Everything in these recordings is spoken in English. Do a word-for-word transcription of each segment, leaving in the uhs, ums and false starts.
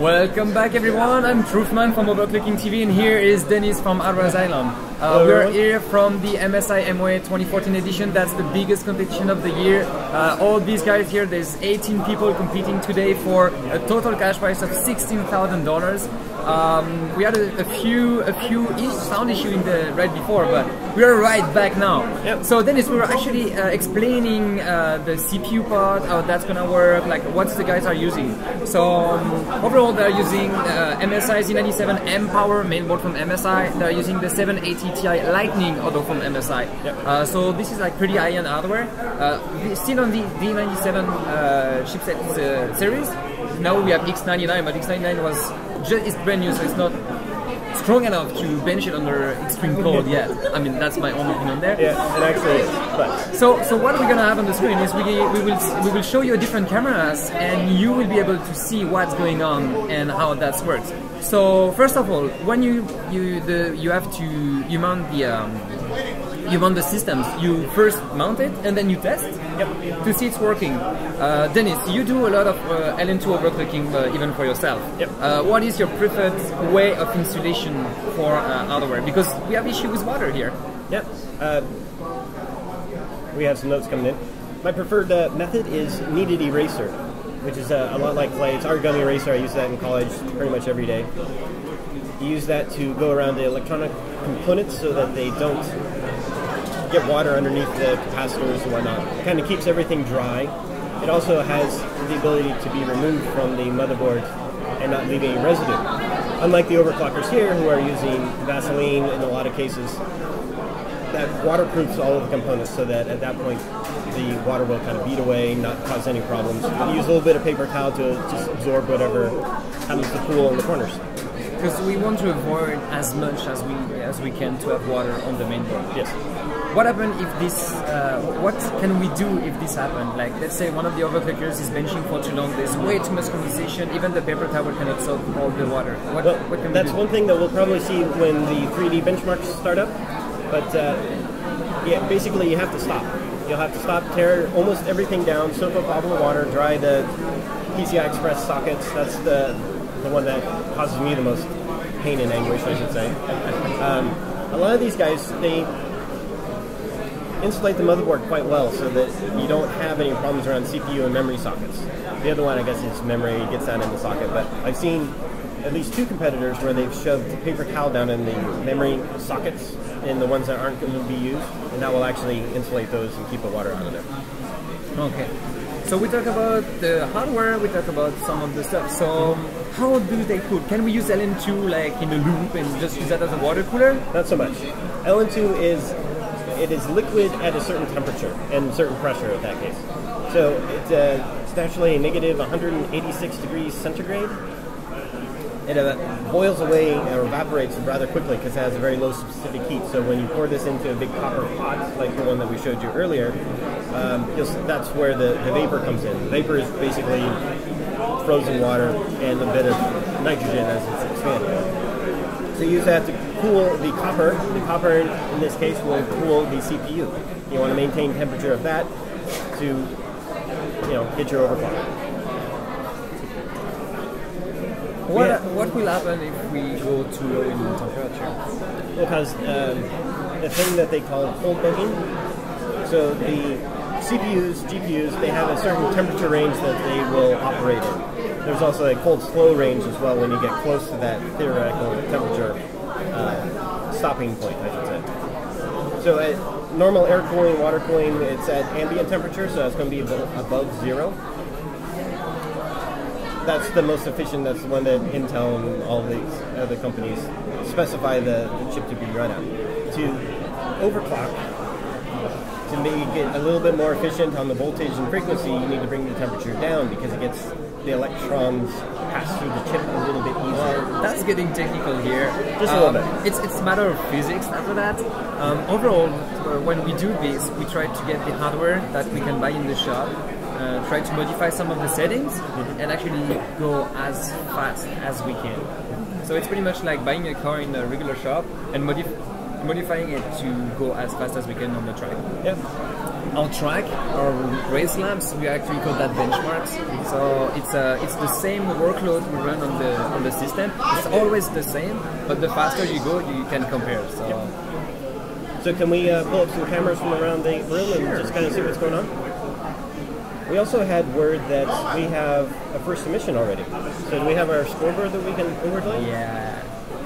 Welcome back everyone, I'm Truthman from OverClocking T V and here is Dennis from Arras Island. Uh, we're here from the M S I M O A twenty fourteen edition. That's the biggest competition of the year. Uh, all these guys here, there's eighteen people competing today for a total cash prize of sixteen thousand dollars. Um, we had a, a few a few sound issue in the right before, but we are right back now. Yep. So Dennis, we were actually uh, explaining uh, the C P U part, how that's gonna work, like what the guys are using. So um, overall, they're using uh, M S I Z ninety-seven M power mainboard from M S I. They're using the seven eighty Ti Lightning auto from M S I. Yep. Uh, so this is like pretty high-end hardware. Uh, still on the D ninety-seven uh, chipset uh, series. Now we have X ninety-nine, but X ninety-nine was just it's brand new, so it's not strong enough to bench it under extreme cold yet. I mean, that's my own opinion there. Yeah, it actually is. But so, so what we're gonna have on the screen is we we will we will show you different cameras, and you will be able to see what's going on and how that works. So first of all, when you you the you have to you mount the um, you mount the systems. You first mount it and then you test. Yep. To see it's working. Uh, Dennis, you do a lot of uh, L N two overclocking uh, even for yourself. Yep. Uh, what is your preferred way of installation for uh, hardware? Because we have issue with water here. Yep. Uh, we have some notes coming in. My preferred uh, method is kneaded eraser, which is uh, a lot like clay. It's origami eraser. I use that in college pretty much every day. You use that to go around the electronic components so that they don't get water underneath the capacitors and whatnot. It kind of keeps everything dry. It also has the ability to be removed from the motherboard and not leave any residue. Unlike the overclockers here, who are using Vaseline in a lot of cases, that waterproofs all of the components so that at that point the water will kind of bead away, not cause any problems. You use a little bit of paper towel to just absorb whatever happens to pool in the corners. Because we want to avoid as much as we as we can to have water on the mainboard. Yes. What happens if this? Uh, what can we do if this happened? Like, let's say one of the overclockers is benching for too long. There's way too much condensation. Even the paper towel can absorb all the water. What, well, what can that's we do? one thing that we'll probably see when the three D benchmarks start up. But uh, yeah, basically you have to stop. You'll have to stop, tear almost everything down, soak up all the water, dry the P C I Express sockets. That's the the one that causes me the most pain and anguish, I should say. Um, a lot of these guys, they insulate the motherboard quite well so that you don't have any problems around C P U and memory sockets. The other one, I guess, is memory, gets down in the socket, but I've seen at least two competitors where they've shoved paper towel down in the memory sockets in the ones that aren't going to be used, and that will actually insulate those and keep the water out of there. Okay. So we talk about the hardware, we talk about some of the stuff. So how do they cool? Can we use L N two like in a loop and just use that as a water cooler? Not so much. L N two is it is liquid at a certain temperature and certain pressure in that case. So it's, uh, it's actually a negative one hundred eighty-six degrees centigrade. It uh, boils away or evaporates rather quickly because it has a very low specific heat. So when you pour this into a big copper pot, like the one that we showed you earlier, um, you'll, that's where the, the vapor comes in. The vapor is basically frozen water and a bit of nitrogen as it's expanding. So you use that to cool the copper. The copper, in this case, will cool the C P U. You want to maintain temperature of that to, you know, get your overclock. What, Yeah. what will happen if we go too low in temperature? Because um, the thing that they call cold baking. So the C P Us, G P Us, they have a certain temperature range that they will operate in. There's also a cold slow range as well when you get close to that theoretical temperature uh, stopping point, I should say. So at normal air cooling, water cooling, it's at ambient temperature, so it's going to be above zero. That's the most efficient, that's the one that Intel and all these other companies specify the, the chip to be run at. To overclock, to make it a little bit more efficient on the voltage and frequency, you need to bring the temperature down because it gets the electrons pass through the chip a little bit easier. That's getting technical here. Just a um, little bit. It's, it's a matter of physics after that. Um, overall, uh, when we do this, we try to get the hardware that we can buy in the shop. Uh, try to modify some of the settings and actually go as fast as we can. So it's pretty much like buying a car in a regular shop and modify modifying it to go as fast as we can on the track. Yeah. On track, our race laps, we actually call that benchmarks. So it's uh, it's the same workload we run on the on the system. It's always the same, but the faster you go, you can compare. So, yeah. So can we uh, pull up some cameras from around the room and sure, just kind of see what's going on? We also had word that we have a first submission already. So do we have our scoreboard that we can overlay? Yeah.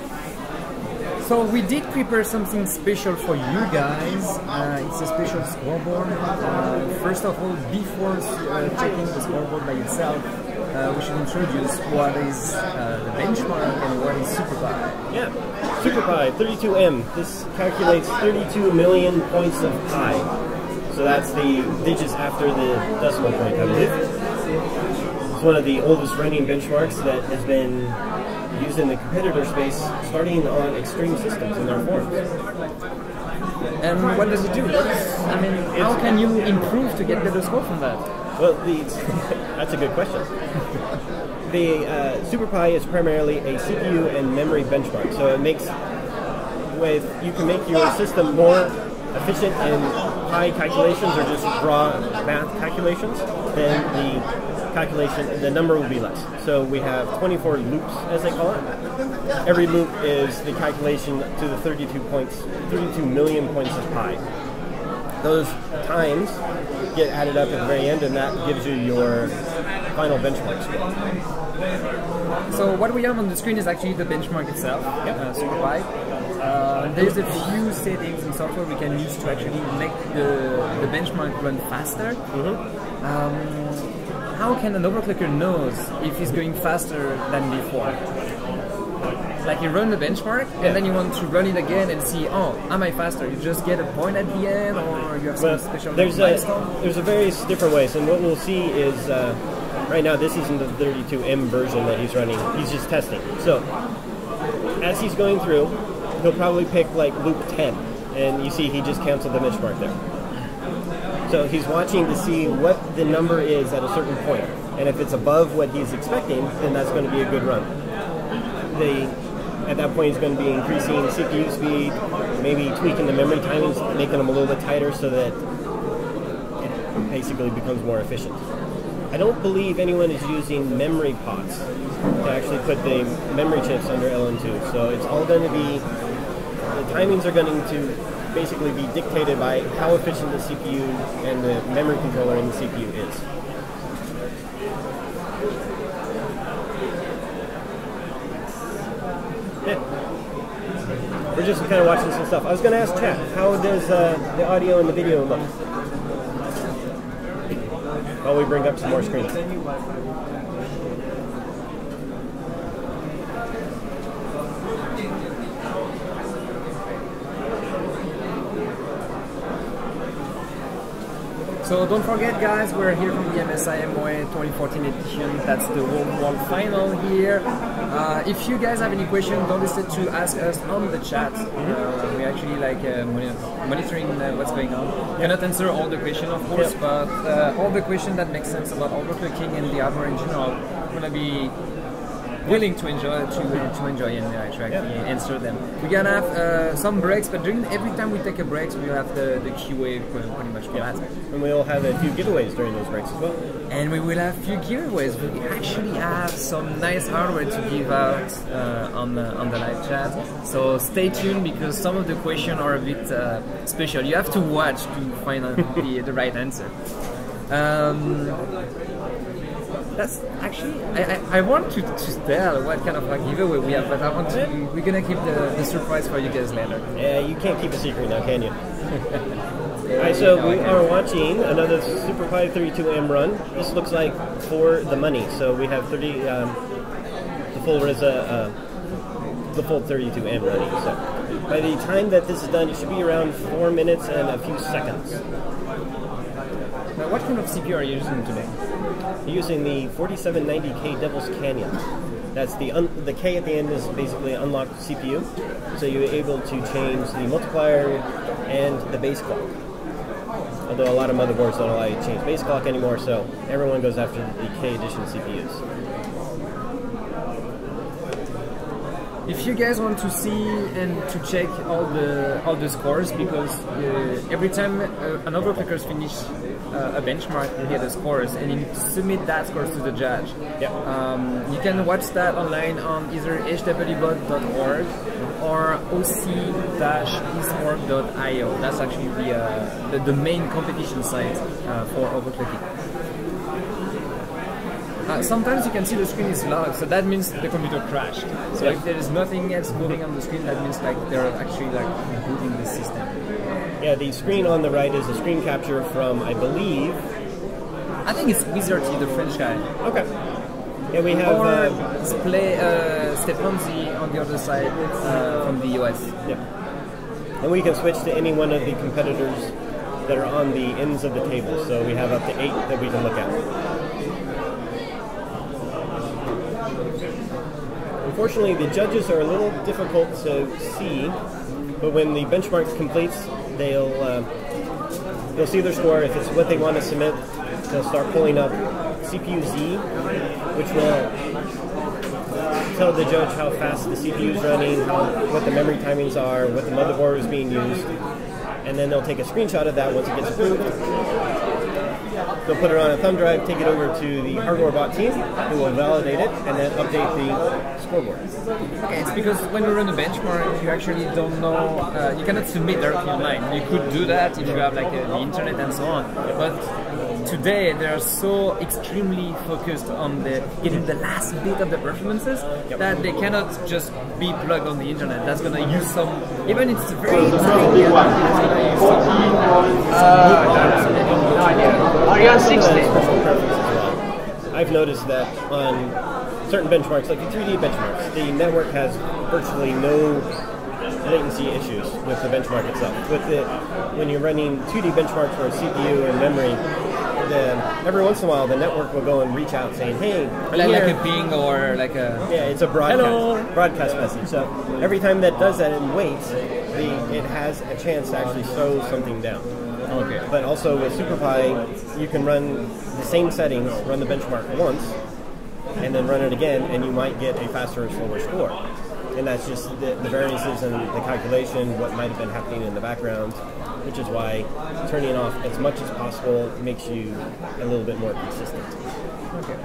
So we did prepare something special for you guys. Uh, it's a special scoreboard. Uh, first of all, before uh, checking the scoreboard by itself, uh, we should introduce what is uh, the benchmark and what is SuperPi. Yeah, SuperPi thirty-two M. This calculates thirty-two million points of pi. So that's the digits after the decimal point, I believe. It's one of the oldest running benchmarks that has been used in the competitor space, starting on extreme systems in their forms. And what does it do? I mean, how can you improve to get better score from that? Well, the, that's a good question. The uh, SuperPi is primarily a C P U and memory benchmark, so it makes with you can make your system more efficient in pi calculations or just raw math calculations, then the calculation, the number will be less. So we have twenty-four loops, as they call it. Every loop is the calculation to the thirty-two points, thirty-two million points of pi. Those times get added up at the very end, and that gives you your final benchmark score. So what we have on the screen is actually the benchmark itself, yep. uh, SuperPi. Uh, there's a few settings in software we can use to actually make the, the benchmark run faster. Mm-hmm. um, how can an overclocker knows if he's going faster than before? Like you run the benchmark and yeah. then you want to run it again and see, oh, am I faster? You just get a point at the end, or you have some well, special there's milestone? A, there's a various different ways, and what we'll see is uh, right now this isn't the thirty-two M version that he's running. He's just testing. So as he's going through, he'll probably pick like loop ten, and you see he just canceled the benchmark there. So he's watching to see what the number is at a certain point, and if it's above what he's expecting, then that's going to be a good run. The, at that point, he's going to be increasing C P U speed, maybe tweaking the memory timings, making them a little bit tighter so that it basically becomes more efficient. I don't believe anyone is using memory pots to actually put the memory chips under L N two, so it's all going to be, the timings are going to basically be dictated by how efficient the C P U and the memory controller in the C P U is. Yeah. We're just kind of watching some stuff. I was going to ask chat, how does uh, the audio and the video look? While we bring up some more screens. So don't forget, guys, we're here from the M S I M O A twenty fourteen edition. That's the World Final here. Uh, if you guys have any questions, don't hesitate to ask us on the chat. Uh, we actually like uh, monitoring uh, what's going on. We cannot answer all the questions, of course, yep. but uh, all the questions that make sense about overclocking and the hardware in general, we're gonna be willing to enjoy to uh, to enjoy and uh, actually yeah. answer them. We're gonna have uh, some breaks, but during every time we take a break, we'll have the, the Q A pretty much for yeah. that. And we'll have a few giveaways during those breaks as well. And we will have a few giveaways. We actually have some nice hardware to give out uh, on the on the live chat. So stay tuned, because some of the questions are a bit uh, special. You have to watch to find out the the right answer. Um, That's actually, I, I, I want to, to tell what kind of a giveaway we have, but I want to, we're gonna keep the, the surprise for you guys later. Yeah, you can't keep a secret now, can you? Alright, so no, we are watching another SuperPi thirty-two M run. This looks like for the money. So we have thirty, um, the full Reza, uh, the full thirty-two M running. So by the time that this is done, it should be around four minutes and a few seconds. Now, what kind of C P U are you using today? You're using the forty-seven ninety K Devil's Canyon. That's the un the K at the end is basically unlocked C P U, so you're able to change the multiplier and the base clock. Although a lot of motherboards don't allow you to change base clock anymore, so everyone goes after the K edition C P Us. If you guys want to see and to check all the all the scores, because uh, every time uh, an overclockers finish uh, a benchmark, you get the scores, and you need to submit that scores to the judge. Yeah. Um, you can watch that online on either h w bot dot org or o c dash esporg dot i o. That's actually the, uh, the the main competition site uh, for overclocking. Uh, sometimes you can see the screen is locked, so that means the computer crashed. So yeah. If there is nothing else moving on the screen, that means like they're actually like booting the system. Yeah, the screen on the right is a screen capture from, I believe, I think it's Wizardy, the French guy. Okay. Yeah, we have or uh, Display uh, Stefanzi on the other side uh, from the U S. Yeah. And we can switch to any one of the competitors that are on the ends of the table. So we have up to eight that we can look at. Unfortunately, the judges are a little difficult to see, but when the benchmark completes, they'll uh, they'll see their score. If it's what they want to submit, they'll start pulling up C P U Z, which will tell the judge how fast the C P U is running, how, what the memory timings are, what the motherboard is being used, and then they'll take a screenshot of that once it gets approved. They'll put it on a thumb drive, take it over to the hardware bot team, who will validate it, and then update the scoreboard. Okay, it's because when you run a benchmark, you actually don't know, uh, you cannot submit directly online. You could do that if you have like a, the internet and so on, but today they are so extremely focused on the getting the last bit of the performances yep. that they cannot just be plugged on the internet. That's going to use some, even it's very tiny, it's going to use some, uh, are you on sixty? I've noticed that on certain benchmarks, like the three D benchmarks, the network has virtually no latency issues with the benchmark itself. With the, when you're running two D benchmarks for a C P U and memory, then every once in a while the network will go and reach out saying, hey, like, like a ping or like a... Yeah, it's a broadcast, Hello. broadcast message. So every time that does that and waits, the, it has a chance to actually slow something down. Okay. But also with SuperPi, you can run the same settings, run the benchmark once, and then run it again, and you might get a faster or slower score. And that's just the, the variances in the calculation, what might have been happening in the background, which is why turning off as much as possible makes you a little bit more consistent. Okay.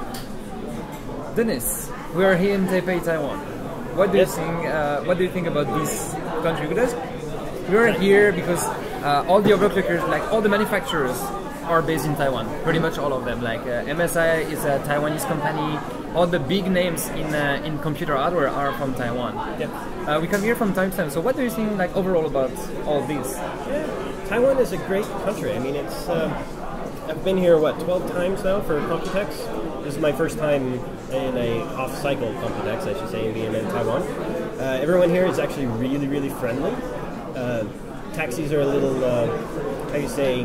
Dennis, we are here in Taipei, Taiwan. What do yes. you think? Uh, what do you think about this country? Because we are here because uh, all the overclockers, like all the manufacturers, are based in Taiwan. Pretty much all of them. Like uh, M S I is a Taiwanese company. All the big names in uh, in computer hardware are from Taiwan. Yep. Uh, we come here from time to time. So what do you think, like overall, about all this? Yeah. Taiwan is a great country. I mean, it's. Um, I've been here what twelve times now for Computex. This is my first time in a off-cycle Computex, I should say, being in Taiwan. Uh, everyone here is actually really, really friendly. Uh, taxis are a little, uh, how do you say,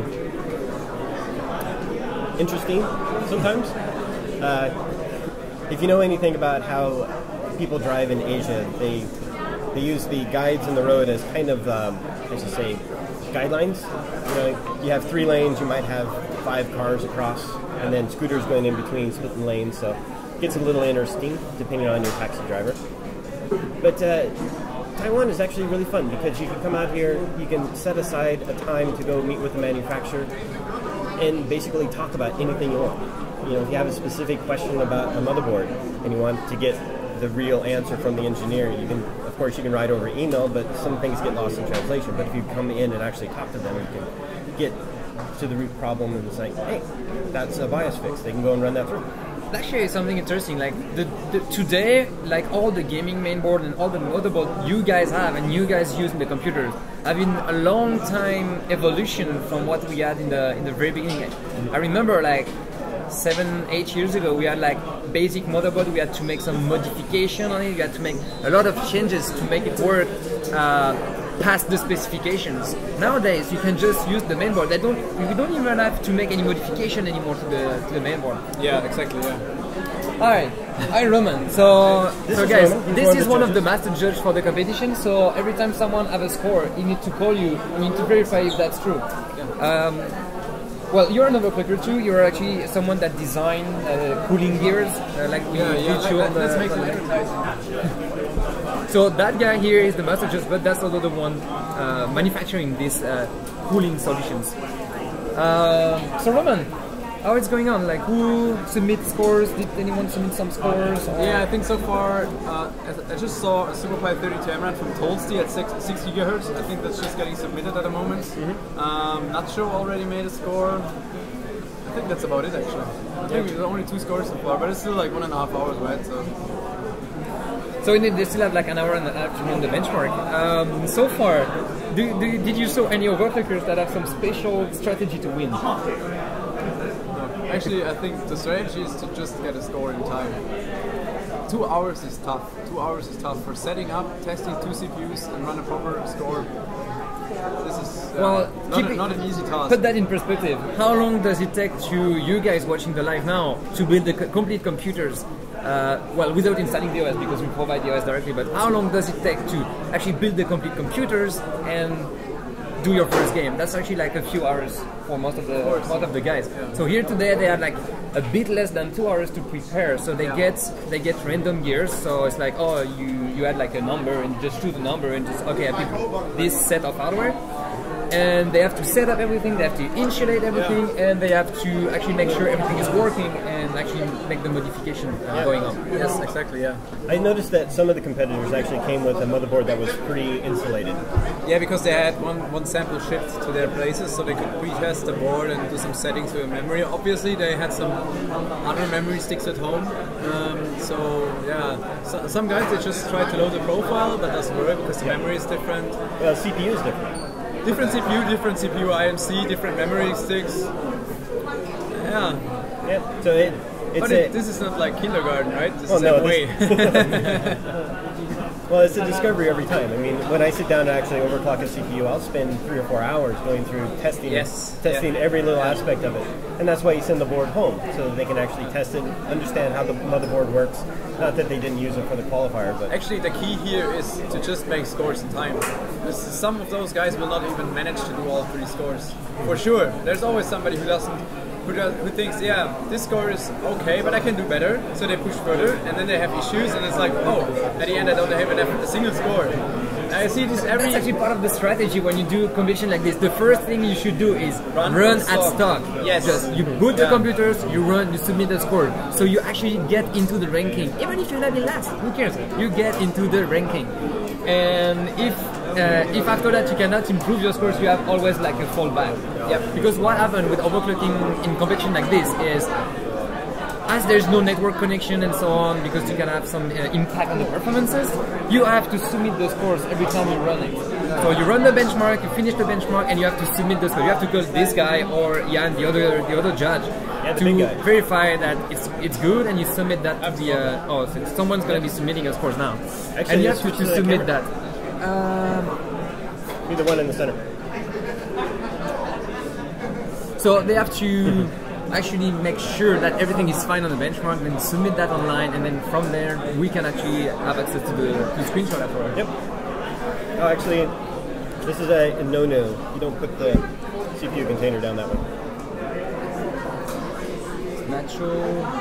interesting sometimes. Uh, if you know anything about how people drive in Asia, they they use the guides in the road as kind of, um, I should say, guidelines. You know, you have three lanes, you might have five cars across, and then scooters going in between, splitting lanes, so it gets a little interesting depending on your taxi driver. But uh, Taiwan is actually really fun because you can come out here, you can set aside a time to go meet with the manufacturer and basically talk about anything you want. You know, if you have a specific question about a motherboard and you want to get the real answer from the engineer, you can, of course, you can write over email, but some things get lost in translation. But if you come in and actually talk to them, you can get to the root problem and say, hey, that's a BIOS fix. They can go and run that through. Actually, something interesting. Like the, the today, like all the gaming mainboard and all the motherboard you guys have and you guys use in the computers have been a long time evolution from what we had in the in the very beginning. I remember like seven, eight years ago, we had like basic motherboard. We had to make some modification on it. We had to make a lot of changes to make it work uh, past the specifications. Nowadays, you can just use the mainboard. They don't. You don't even have to make any modification anymore to the to the mainboard. Yeah, exactly. Yeah. All right. Hi, Roman. So, this so guys, Roman. this one is of one judges. of the master judges for the competition. So every time someone has a score, you need to call you. You need to verify if that's true. Yeah. Um, Well, you're an overclocker too. You're actually someone that designed uh, cooling gears, uh, like we yeah, yeah, did show let, on the. let's make some advertising. So that guy here is the master judge, but that's also the one uh, manufacturing these uh, cooling solutions. Uh, so Roman, how it's going on? Like, who submit scores? Did anyone submit some scores? Or? Yeah, I think so far, uh, I just saw a SuperPi thirty-two M run from Tolsti at six, six gigahertz. I think that's just getting submitted at the moment. Mm-hmm. um, Nacho already made a score. I think that's about it actually. I think there's only two scores so far, but it's still like one and a half hours, right? So. So they still have like an hour and a half to run the benchmark. Um, so far, do, do, did you saw any overclockers that have some special strategy to win? Actually, I think the strategy is to just get a score in time. Two hours is tough. Two hours is tough for setting up, testing two C P Us, and run a proper score. This is uh, well, not, a, not an easy task. Put that in perspective. How long does it take to you guys watching the live now to build the co complete computers? Uh, well, without installing the O S, because we provide the O S directly. But how long does it take to actually build the complete computers and do your first game? That's actually like a few hours for most of the of most of the guys. Yeah. So here today they have like a bit less than two hours to prepare. So they yeah. get they get random gears. So it's like, oh, you you had like a number and just shoot a number and just okay, I pick this set of hardware. And they have to set up everything, they have to insulate everything, yeah. and they have to actually make sure everything is working and actually make the modification uh, yeah. going on. Yes, exactly, yeah. I noticed that some of the competitors actually came with a motherboard that was pretty insulated. Yeah, because they had one, one sample shipped to their places, so they could pre-test the board and do some settings with memory. Obviously, they had some other memory sticks at home. Um, so, yeah, so, some guys, they just try to load the profile, but it doesn't work because the yeah. memory is different. Well, C P U is different. Different C P U, different C P U I M C, different memory sticks. Yeah. Yeah. So it, it's but a, it, this is not like kindergarten, right? This well, is no, a way. Well, it's a discovery every time. I mean, when I sit down to actually overclock a C P U, I'll spend three or four hours going through testing, yes. testing yeah. every little aspect of it. And that's why you send the board home, so that they can actually test it, understand how the motherboard works. Not that they didn't use it for the qualifier, but... Actually, the key here is to just make scores in time. Because some of those guys will not even manage to do all three scores. For sure. There's always somebody who doesn't... Who, does, who thinks, yeah, this score is okay, but I can do better, so they push further, and then they have issues, and it's like, oh, at the end I don't have enough a single score. I see this every... That's actually part of the strategy when you do a competition like this. The first thing you should do is run, run at stock. stock. Yes. Just you boot yeah. the computers, you run, you submit the score. So you actually get into the ranking. Even if you're not in last, who cares? You get into the ranking. And if uh, if after that you cannot improve your scores, you have always like a fallback. Yep. Because what happened with overclocking in competition like this is, as there's no network connection and so on, because you can have some uh, impact on the performances, you have to submit the scores every time you run it. So you run the benchmark, you finish the benchmark, and you have to submit the score. You have to call this guy or Jan, the other the other judge, yeah, the to verify that it's it's good, and you submit that to the. Uh, oh, so someone's gonna be submitting a scores now, Actually, and you have to, to submit camera. that. Um, Be the one in the center. So they have to actually make sure that everything is fine on the benchmark, then submit that online, and then from there we can actually have access to the, to the screenshot afterwards. Yep. Oh, actually, this is a, a no-no. You don't put the C P U container down that way. Natural.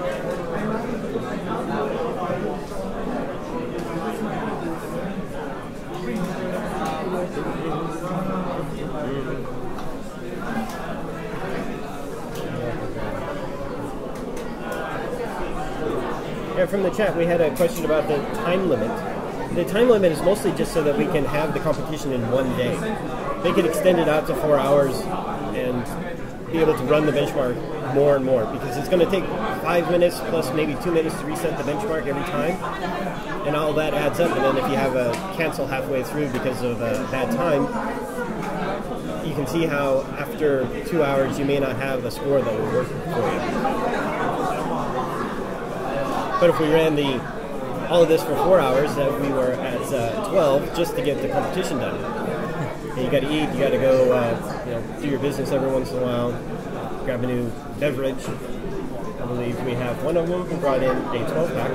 Yeah, from the chat, we had a question about the time limit. The time limit is mostly just so that we can have the competition in one day. They could extend it out to four hours and be able to run the benchmark more and more, because it's going to take five minutes plus maybe two minutes to reset the benchmark every time, and all that adds up. And then if you have a cancel halfway through because of a bad time, you can see how after two hours you may not have a score that will work for you. But if we ran the all of this for four hours, that we were at uh, twelve just to get the competition done. And you got to eat, you got to go, uh, you know, do your business every once in a while, grab a new beverage. I believe we have one of them who brought in a twelve pack.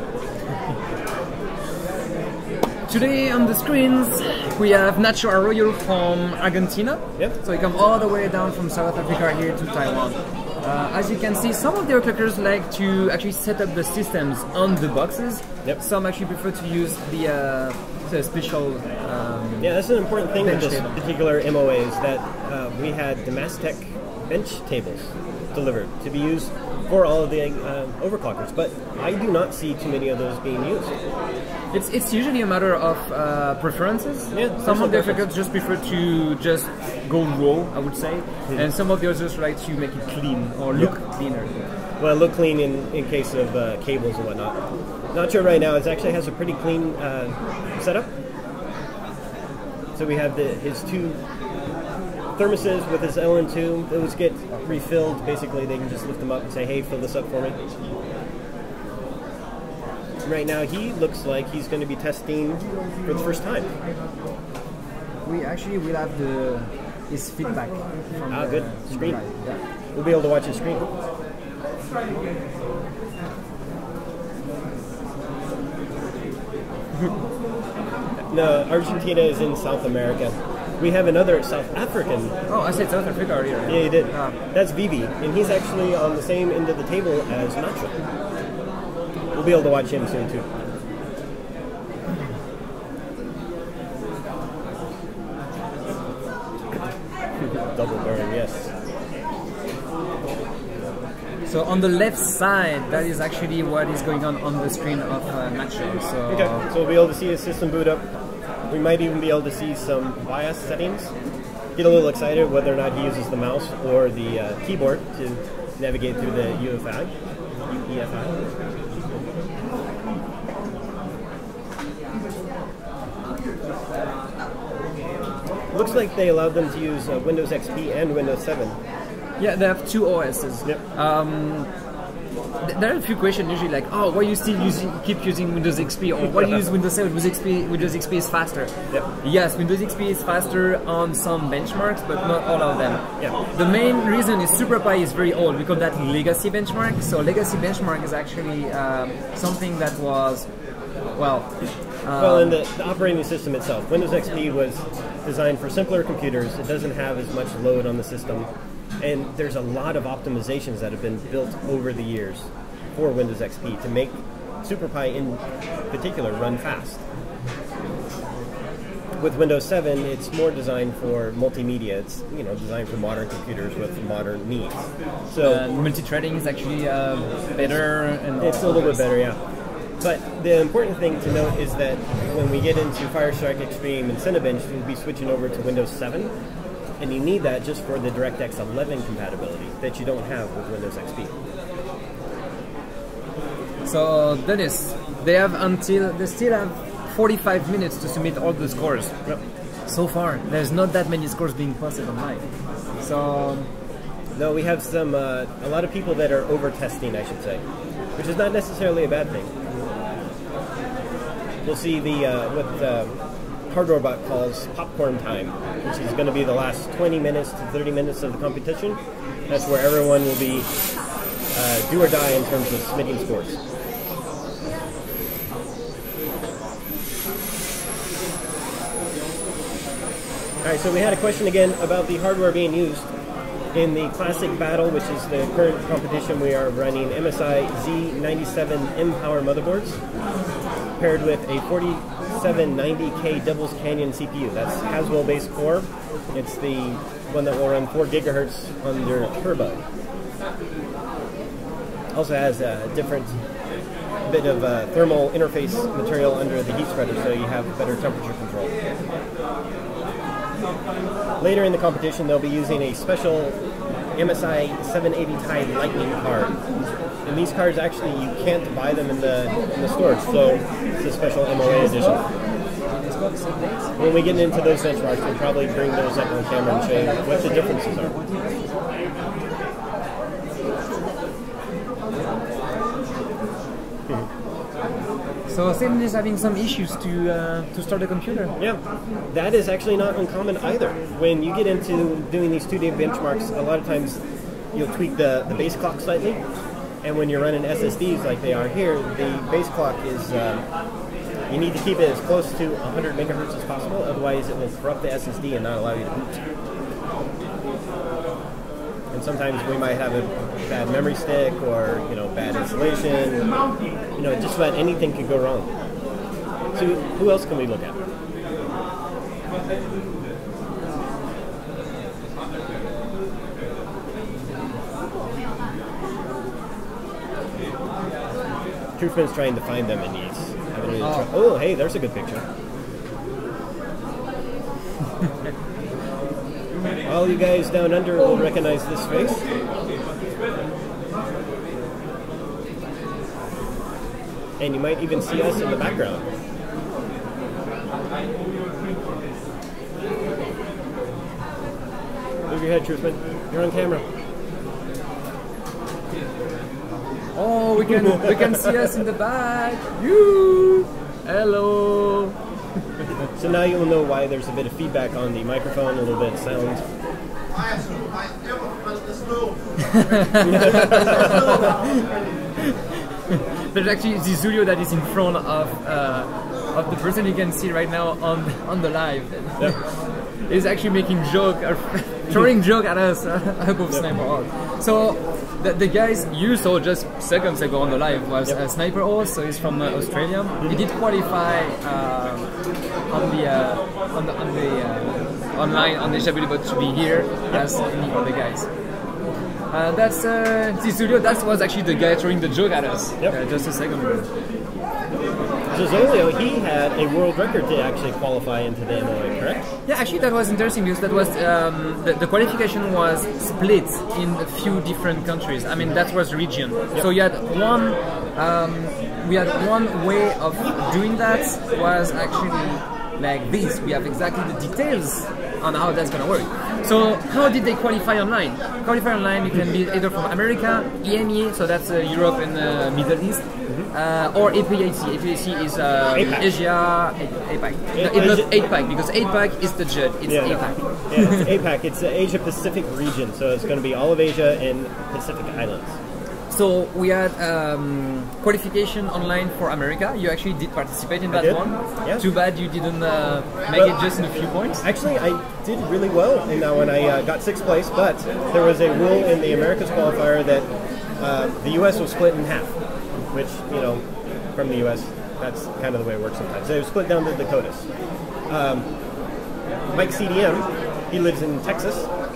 Today on the screens we have Nacho Arroyo from Argentina. Yep. So he come all the way down from South Africa here to Taiwan. Uh, as you can see, some of the overclockers like to actually set up the systems on the boxes. Yep. Some actually prefer to use the, uh, the special. Um, yeah, that's an important thing with this table. particular M O A is that uh, we had the Mastech bench tables delivered to be used for all of the uh, overclockers, but I do not see too many of those being used. It's it's usually a matter of uh, preferences. Yeah, some of the preference. overclockers just prefer to just go raw, I would say, mm-hmm. and some of the others like to make it clean or look yeah. cleaner. Well, look clean in, in case of uh, cables and whatnot. Not sure right now. It actually has a pretty clean uh, setup. So we have the, his two thermoses with his L N two. Those get refilled. Basically, they can just lift them up and say, hey, fill this up for me. Right now, he looks like he's going to be testing for the first time. We actually will have the his feedback. From ah, the, good. Screen. Yeah. We'll be able to watch his screen. No, Argentina is in South America. We have another South African. Oh, I said South Africa earlier. Yeah, you did. Ah. That's Vivi, and he's actually on the same end of the table as Nacho. We'll be able to watch him soon too. Double burn, yes. So on the left side, that is actually what is going on on the screen of uh, Nacho. So okay, so we'll be able to see his system boot up. We might even be able to see some BIOS settings. Get a little excited whether or not he uses the mouse or the uh, keyboard to navigate through the U F I. U E F I. Looks like they allowed them to use uh, Windows X P and Windows seven. Yeah, they have two O Ss. Yep. Um, th there are a few questions usually like, oh, why you still using, keep using Windows X P, or why do you use Windows seven? Windows X P, Windows X P is faster. Yep. Yes, Windows X P is faster on some benchmarks, but not all of them. Yeah. The main reason is SuperPi is very old. We call that legacy benchmark. So legacy benchmark is actually um, something that was, well. Um, well, in the, the operating system itself, Windows X P was designed for simpler computers. It doesn't have as much load on the system. And there's a lot of optimizations that have been built over the years for Windows X P to make SuperPi in particular run fast. With Windows seven, it's more designed for multimedia. It's you know designed for modern computers with modern needs. So uh, multi-threading is actually uh, better. And it's a little bit better, yeah. But the important thing to note is that when we get into Firestrike Extreme and Cinebench, we'll be switching over to Windows seven. And you need that just for the DirectX eleven compatibility that you don't have with Windows X P. So Dennis, they have until they still have forty-five minutes to submit all the scores. Yep. So far, there's not that many scores being posted online. So no, we have some uh, a lot of people that are over testing, I should say, which is not necessarily a bad thing. We'll see the uh, what. Uh, HardwareBot calls popcorn time, which is going to be the last twenty minutes to thirty minutes of the competition. That's where everyone will be uh, do or die in terms of submitting scores. Alright, so we had a question again about the hardware being used in the Classic Battle, which is the current competition. We are running M S I Z ninety-seven M Power motherboards paired with a forty-seven ninety K Devil's Canyon C P U. That's Haswell based core. It's the one that will run four gigahertz under turbo. Also has a different bit of uh, thermal interface material under the heat spreader, so you have better temperature control. Later in the competition, they'll be using a special M S I seven eighty Ti Lightning card. And these cards, actually, you can't buy them in the in the stores, so it's a special M O A edition. When we get into those benchmarks, we'll probably bring those up on camera and show you what the differences are. So Sim is having some issues to uh, to start a computer. Yeah, that is actually not uncommon either. When you get into doing these two D benchmarks, a lot of times you'll tweak the, the base clock slightly. And when you're running S S Ds like they are here, the base clock is, uh, you need to keep it as close to one hundred megahertz as possible, otherwise it will corrupt the S S D and not allow you to boot. and sometimes we might have a bad memory stick or you know bad installation. You know, just about anything could go wrong. So who else can we look at? Truthman's trying to find them in these. Haven't really tried. Oh, hey, there's a good picture. All you guys down under will recognize this face. And you might even see us in the background. Move your head, Truthman. You're on camera. Oh, we can we can see us in the back. You, hello. So now you'll know why there's a bit of feedback on the microphone, a little bit of sound. There's actually the Zulio that is in front of uh, of the person you can see right now on on the live. Yep. He's actually making joke or throwing joke at us uh, above yep. Sniper Hall. So the, the guys you saw just seconds ago on the live was yep. uh, Sniper Hall. So he's from uh, Australia. Mm-hmm. He did qualify uh, on the uh, on the on the uh, online on the W W to be here yep. as any other guys. Uh, that's uh, the Zulio. That was actually the guy throwing the joke at us yep. uh, just a second ago. So Zolio, he had a world record to actually qualify into the M O A, correct? Yeah, actually that was interesting because that was um, the, the qualification was split in a few different countries. I mean that was region. Yep. So you had one, um, we had one way of doing that was actually like this. We have exactly the details on how that's gonna work. So how did they qualify online? Qualify online, you can be either from America, E M E A, so that's uh, Europe and the Middle East, mm-hmm. uh, or A P A C. A P A C is uh, Asia, APAC. No, it's not APAC because APAC is the judge. It's yeah, APAC. No. Yeah, it's APAC. It's the Asia Pacific region, so it's going to be all of Asia and Pacific Islands. So we had um, qualification online for America. You actually did participate in that one. Yeah. Too bad you didn't uh, make well, it just in a few points. Actually, I did really well in that one. I uh, got sixth place, but there was a rule in the Americas qualifier that uh, the U S was split in half, which, you know, from the U S, that's kind of the way it works sometimes. They were split down to the Dakotas. Um, Mike C D M, he lives in Texas.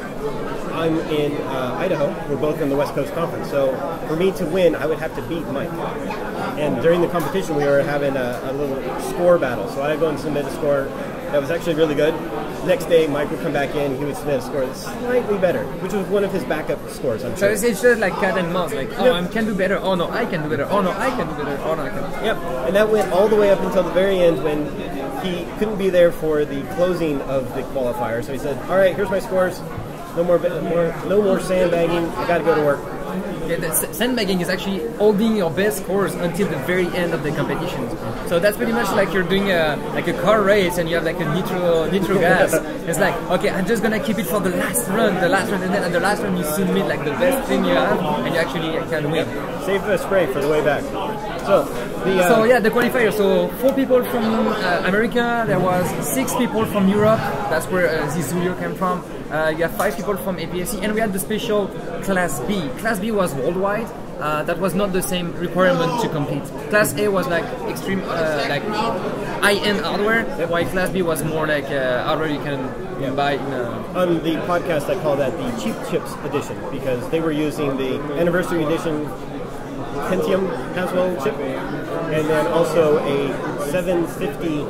I'm in uh, Idaho. We're both in the West Coast Conference. So for me to win, I would have to beat Mike. And during the competition, we were having a, a little score battle. So I'd go and submit a score that was actually really good. Next day, Mike would come back in. He would submit a score that's slightly better, which was one of his backup scores, I'm sure. So it's just like cat and mouse. Like, oh, yep. I can do better. Oh, no, I can do better. Oh, no, I can do better. Oh, no, I can. Yep. And that went all the way up until the very end when he couldn't be there for the closing of the qualifier. So he said, all right, here's my scores. No more, more, no more sandbagging. I got to go to work. Yeah, the sandbagging is actually holding your best scores until the very end of the competition. So that's pretty much like you're doing a like a car race and you have like a nitro nitro gas. It's like, okay, I'm just gonna keep it for the last run, the last run, and then at the last run you submit like the best thing you have, and you actually can win. Save the spray for the way back. So the uh, so yeah, the qualifier. So four people from uh, America. There was six people from Europe. That's where uh, this Zulio came from. Uh, you have five people from A P A C, and we had the special Class B. Class B was worldwide. Uh, that was not the same requirement to compete. Class A was like extreme, uh, like high-end hardware, yep. while Class B was more like uh, hardware you can yeah. buy. In a On the podcast, I call that the Cheap Chips edition because they were using the anniversary edition Pentium Haswell chip, and then also a seven fifty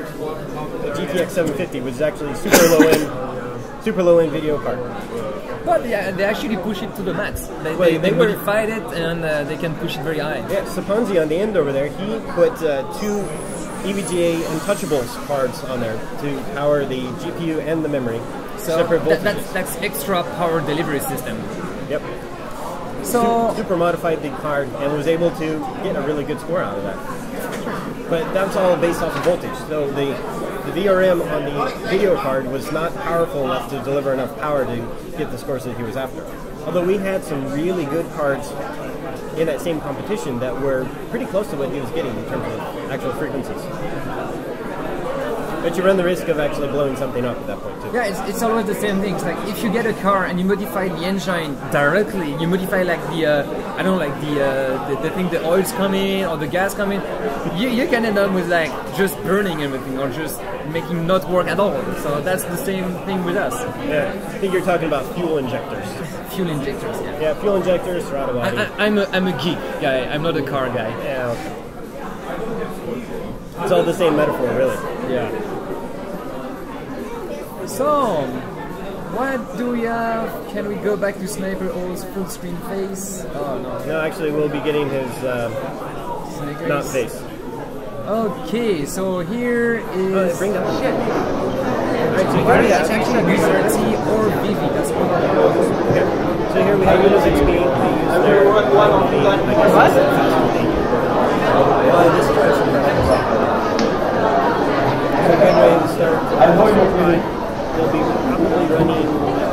a G T X seven fifty, which is actually super low-end, super low-end video card. But yeah, they actually push it to the max. They, well, they, they, they modified it and uh, they can push it very high. Yeah, Saponzi on the end over there, he put uh, two E V G A Untouchables cards on there to power the G P U and the memory. So separate that, that's, that's extra power delivery system. Yep. So super, super modified the card and was able to get a really good score out of that. But that's all based off of voltage. So the The V R M on the video card was not powerful enough to deliver enough power to get the scores that he was after. Although we had some really good cards in that same competition that were pretty close to what he was getting in terms of actual frequencies. But you run the risk of actually blowing something up at that point too. Yeah, it's, it's always the same thing. It's like if you get a car and you modify the engine directly, you modify like the uh, I don't know, like the, uh, the the thing the oil's coming or the gas coming, you you can end up with like just burning everything or just making not work at all. So that's the same thing with us. Yeah, I think you're talking about fuel injectors. Fuel injectors, yeah. Yeah, fuel injectors, throttle body. I, I, I'm a I'm a geek guy. I'm not a car guy. Yeah. Okay. It's all the same metaphor, really. Yeah. So, what do we have? Can we go back to Sniper O's full screen face? Oh no. No, actually, we'll be getting his uh, not face. Okay, so here is. Oh, bring that one. Shit. Actually, Where is yeah. it's actually B R T or V V? That's what I know. So here we have Windows X P. We use their I guess What? Uh, this version. So good way to start. SuperPi. They'll be probably running.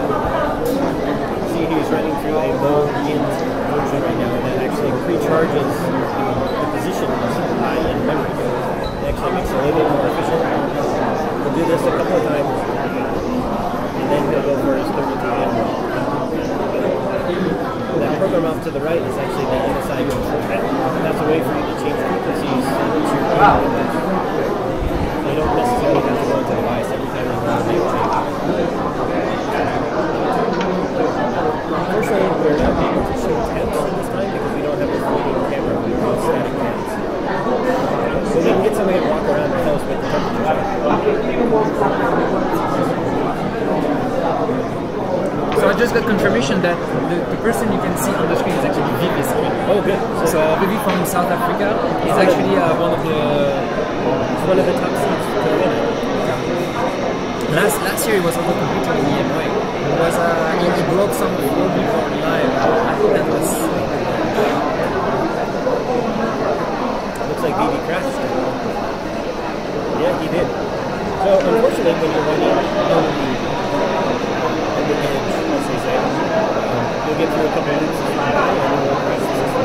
See, he's running through a low int version right now, and that actually pre-charges the position of SuperPi in memory. It actually makes it a little bit more efficient. We'll do this a couple of times, and then he'll go for his thirty-two M. That program off to the right is actually the M S I control panel. That's a way for you to change frequencies once you're wow. You don't necessarily have to go into the device every time you want to make a change. Unfortunately, we're not able to show temps this time because we don't have a floating camera. We have static cams. So we can get somebody to walk around the house with the temperature. So I just got confirmation that the, the person you can see on the screen is actually V V screen. Oh, good. So V V from South Africa is actually uh, one of the one of the top seeds to win it. Last last year he was also competing in the M O A. It was uh, he, he broke some world record live. I think that was. Looks like V V crashed. Yeah, he did. So unfortunately, when you're running on the on the edge, as they say, um, you'll get through a couple of loops and then you'll crash the system.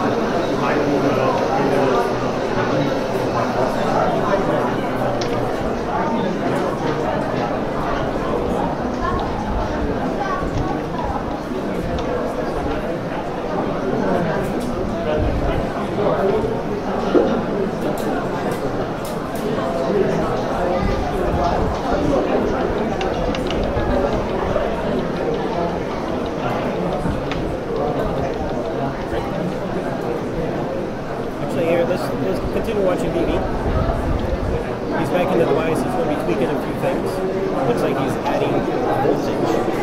Actually, here, let's, let's continue watching V V. He's back in the device. He's going to be tweaking a few things. Looks like he's adding voltage.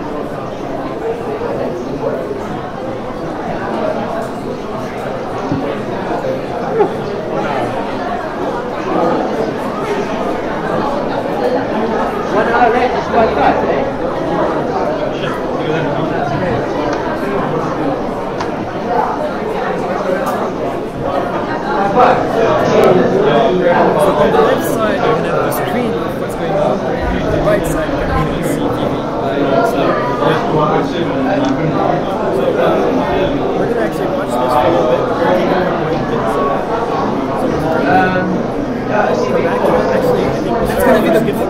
One hour late is quite fast, eh? So on the left side you can have the screen of what's going on, on the right side you can actually see T V. So, uh, we're going to actually watch this for a little bit. We're going to take a break. It's, uh, um, yeah, we'll come back to it. Actually, I think that's going to be the good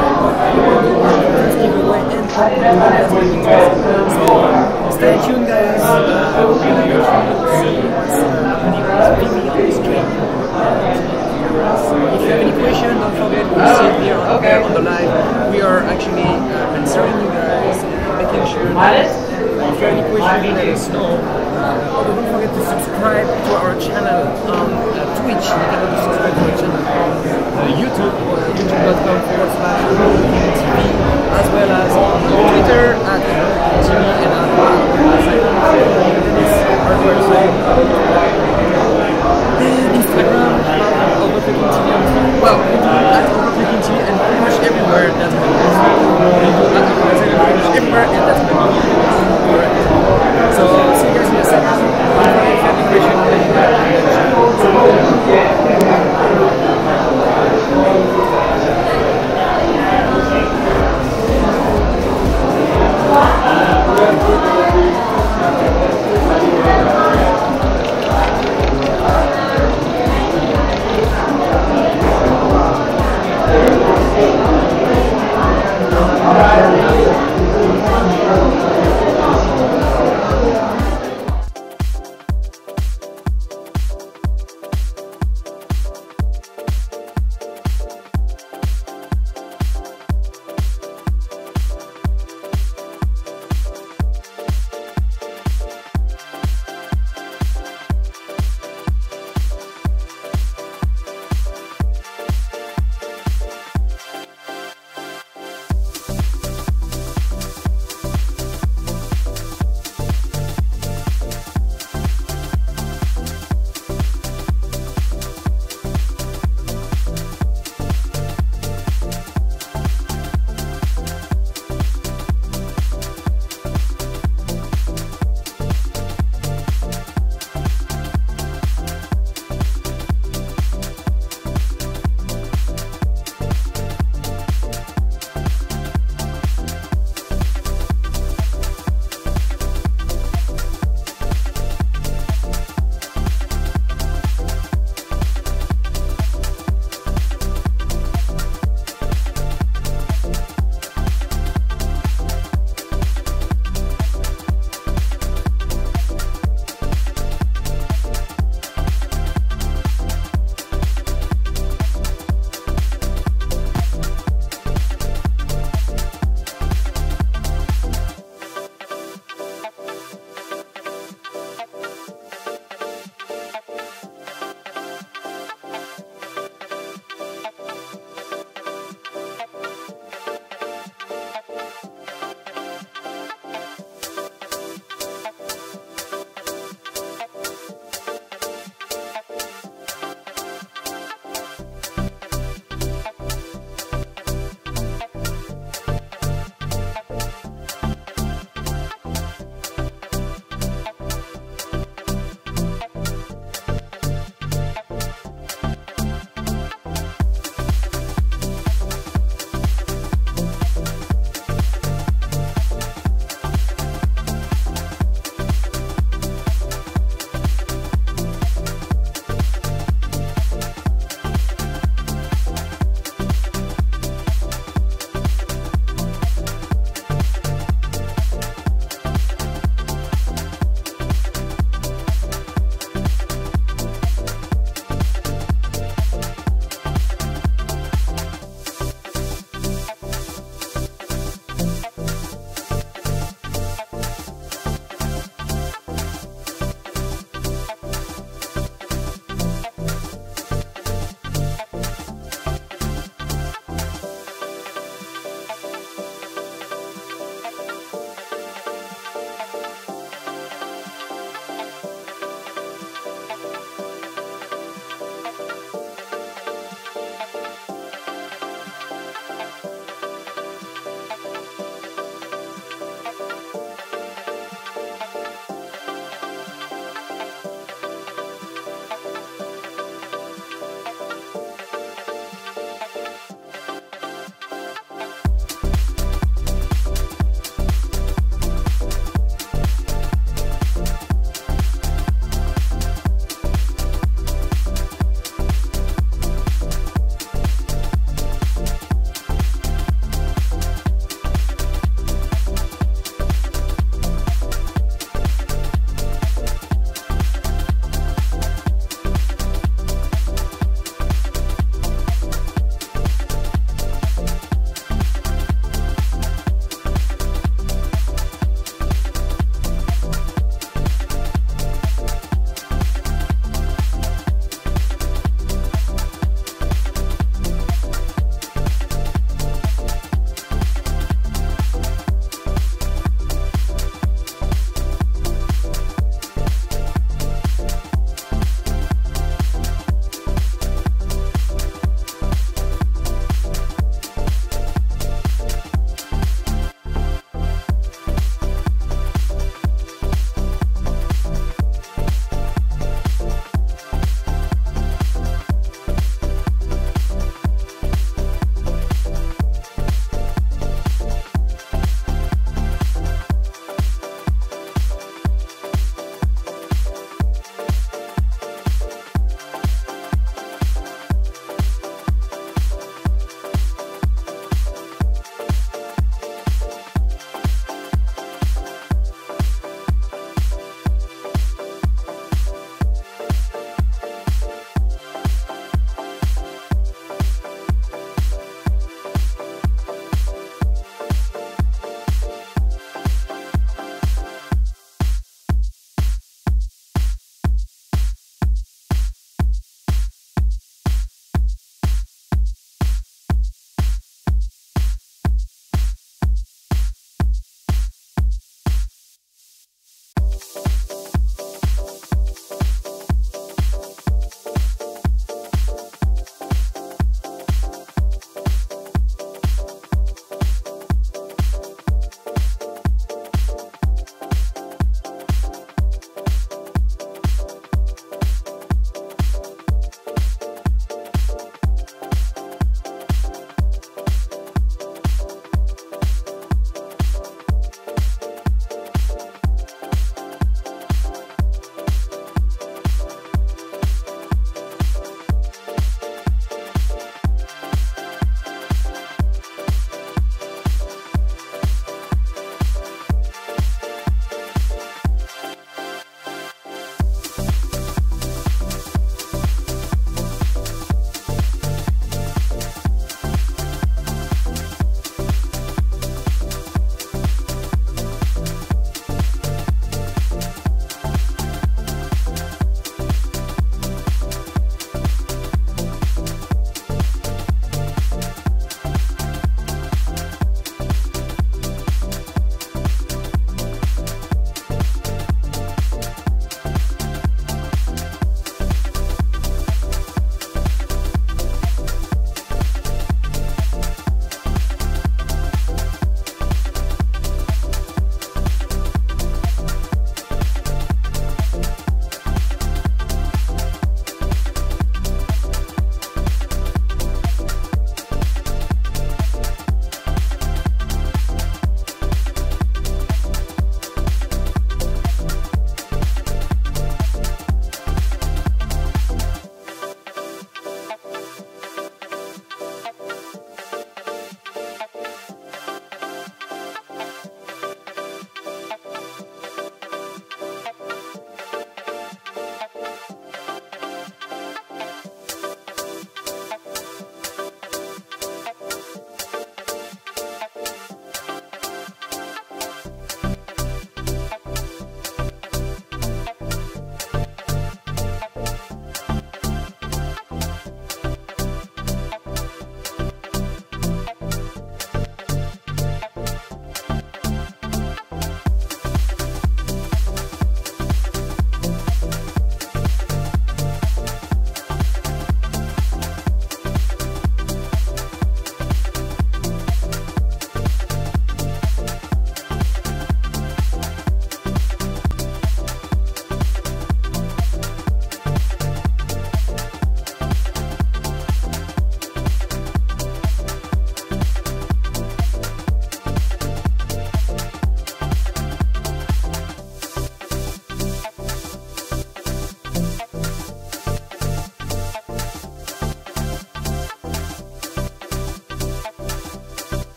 first giveaway and that's going to be interesting. So stay tuned guys. Uh, we're going to see what's happening with T V on the screen. If you have any questions, don't forget we see it here on, okay. on the live. We are actually uh, answering you guys and making sure that if you have any questions, let us know. Uh, also, don't forget to subscribe to our channel on uh, Twitch. You can also subscribe to our channel on uh, YouTube, or youtube dot com forward slash OverClocking-T V, as well as on Twitter at OverClocking-T V and on our website. Instagram, OverClocking-T V, well, at OverClocking-T V and pretty much everywhere that's my name. We do at OverClocking-T V pretty much everywhere and that's my name. Alright. So, see you guys in a second. If you have any questions, let me know.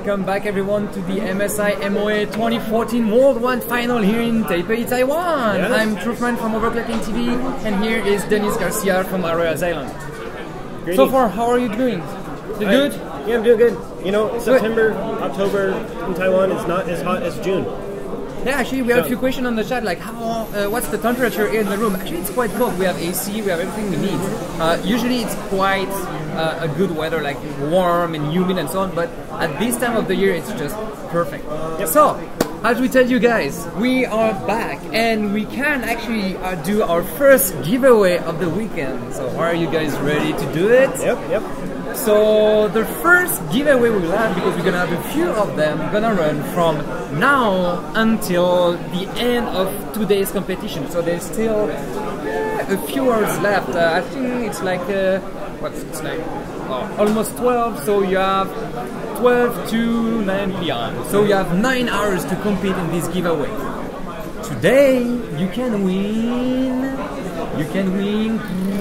welcome back everyone to the M S I M O A twenty fourteen Worldwide Final here in Taipei, Taiwan. Yes. I'm Truthman from OverClocking-T V, and here is Dennis Garcia from Arroyos Island. Greetings. So far, how are you doing? You good? I, yeah, I'm doing good. You know, September, good. October in Taiwan is not as hot as June. Yeah, actually, we have so. a few questions on the chat, like how, uh, what's the temperature in the room? Actually, it's quite cold. We have A C, we have everything we need. Uh, usually, it's quite uh, a good weather, like warm and humid and so on. But at this time of the year, it's just perfect. Yep. So, as we tell you guys, we are back, and we can actually uh, do our first giveaway of the weekend. So, are you guys ready to do it? Yep, yep. So the first giveaway we'll have, because we're gonna have a few of them, gonna run from now until the end of today's competition. So there's still uh, a few hours left. Uh, I think it's like uh, what's it's like oh, almost twelve. So you have twelve to nine P M So you have nine hours to compete in this giveaway. Today you can win. You can win.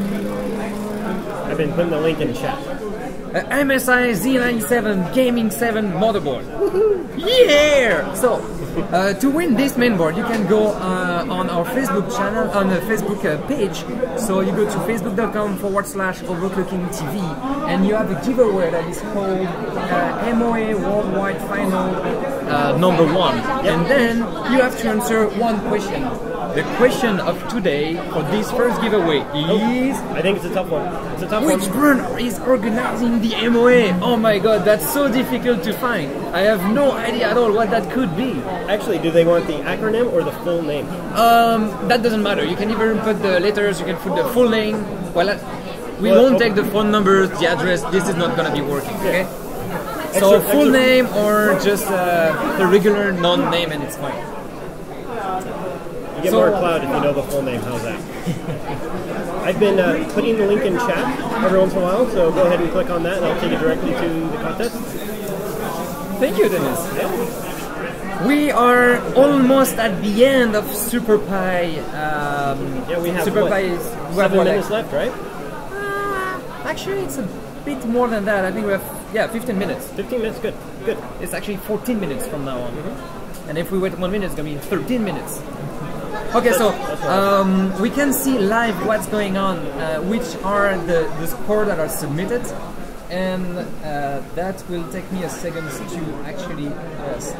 I've been putting the link in the chat. Uh, M S I Z ninety-seven Gaming seven motherboard. Yeah! So, uh, to win this mainboard, you can go uh, on our Facebook channel, on the Facebook uh, page. So you go to facebook.com forward slash OverClocking-TV, and you have a giveaway that is called uh, M O A Worldwide Final uh, number one. Yep. And then you have to answer one question. The question of today for this first giveaway is... I think it's a tough one. It's a tough which one. brand is organizing the M O A? Oh my god, that's so difficult to find. I have no idea at all what that could be. Actually, do they want the acronym or the full name? Um, that doesn't matter. You can either put the letters, you can put the full name. Well, uh, we well, won't okay. take the phone numbers, the address. This is not going to be working, okay? Yeah. So Extra, full extra. name or just uh, the regular non-name, and it's fine. Get so, more cloud if you know the full name. How's that? I've been uh, putting the link in chat every once in a while, so go ahead and click on that and I'll take you directly to the contest. Thank you, Dennis. Yeah. We are almost at the end of SuperPi. Um, yeah, we have SuperPi what, is, we seven have minutes like, left, right? Uh, actually, it's a bit more than that. I think we have, yeah, fifteen minutes. fifteen minutes, good, good. It's actually fourteen minutes from now on. Mm-hmm. And if we wait one minute, it's going to be thirteen minutes. Okay, so um, we can see live what's going on, uh, which are the, the scores that are submitted, and uh, that will take me a second to actually uh,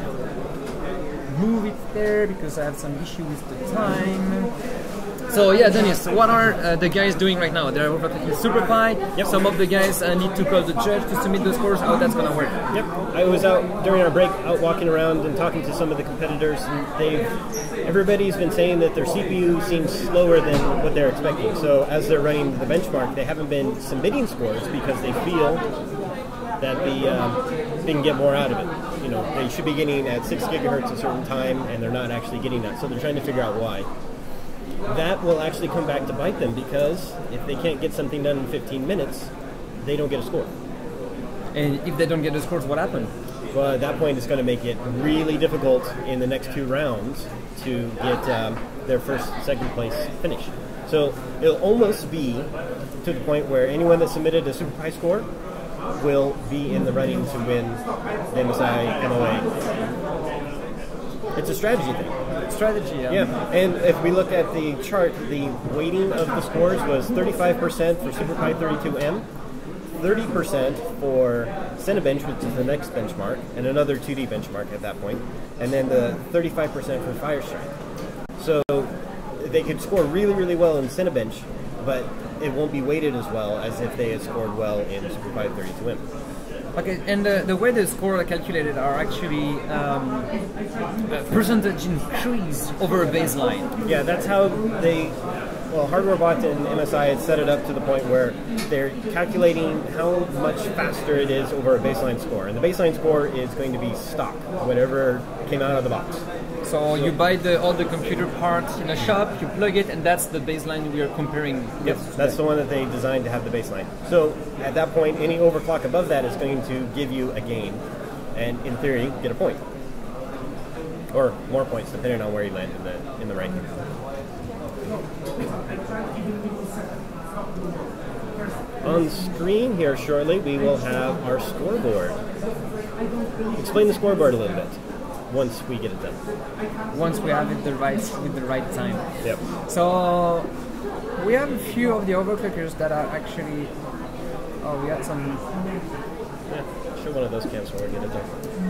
move it there because I have some issue with the time. So yeah, Dennis, what are uh, the guys doing right now? They're overclocking SuperPi. Yep. Some of the guys uh, need to call the judge to submit the scores. How that's gonna work? Yep. I was out during our break, out walking around and talking to some of the competitors, and they've everybody's been saying that their C P U seems slower than what they're expecting. So as they're running the benchmark, they haven't been submitting scores because they feel that the um, they can get more out of it. You know, they should be getting at six gigahertz a certain time, and they're not actually getting that. So they're trying to figure out why. That will actually come back to bite them, because if they can't get something done in fifteen minutes, they don't get a score. And if they don't get the scores, what happens? Well, at that point, it's going to make it really difficult in the next two rounds to get um, their first, second place finish. So it'll almost be to the point where anyone that submitted a SuperPi score will be in the running to win the M S I M O A. It's a strategy thing. Strategy, yeah. Yeah, and if we look at the chart, the weighting of the scores was thirty-five percent for SuperPi thirty-two M, thirty percent for Cinebench, which is the next benchmark, and another two D benchmark at that point, and then the thirty-five percent for Firestrike. So they could score really, really well in Cinebench, but it won't be weighted as well as if they had scored well in SuperPi thirty-two M. Okay, and the, the way the scores are calculated are actually um, a percentage increase over a baseline. Yeah, that's how they, well, HardwareBot and M S I had set it up to the point where they're calculating how much faster it is over a baseline score. And the baseline score is going to be stock, whatever came out of the box. So you buy the, all the computer parts in a shop, you plug it, and that's the baseline we are comparing with. Yes, that's the one that they designed to have the baseline. So at that point, any overclock above that is going to give you a gain, and in theory, get a point. Or more points, depending on where you land in the, in the ranking. On screen here shortly, we will have our scoreboard. Explain the scoreboard a little bit once we get it done. Once we have it the right with the right time. Yep. So we have a few of the overclockers that are actually. Oh, we got some. Yeah, show one of those cams when we get it done.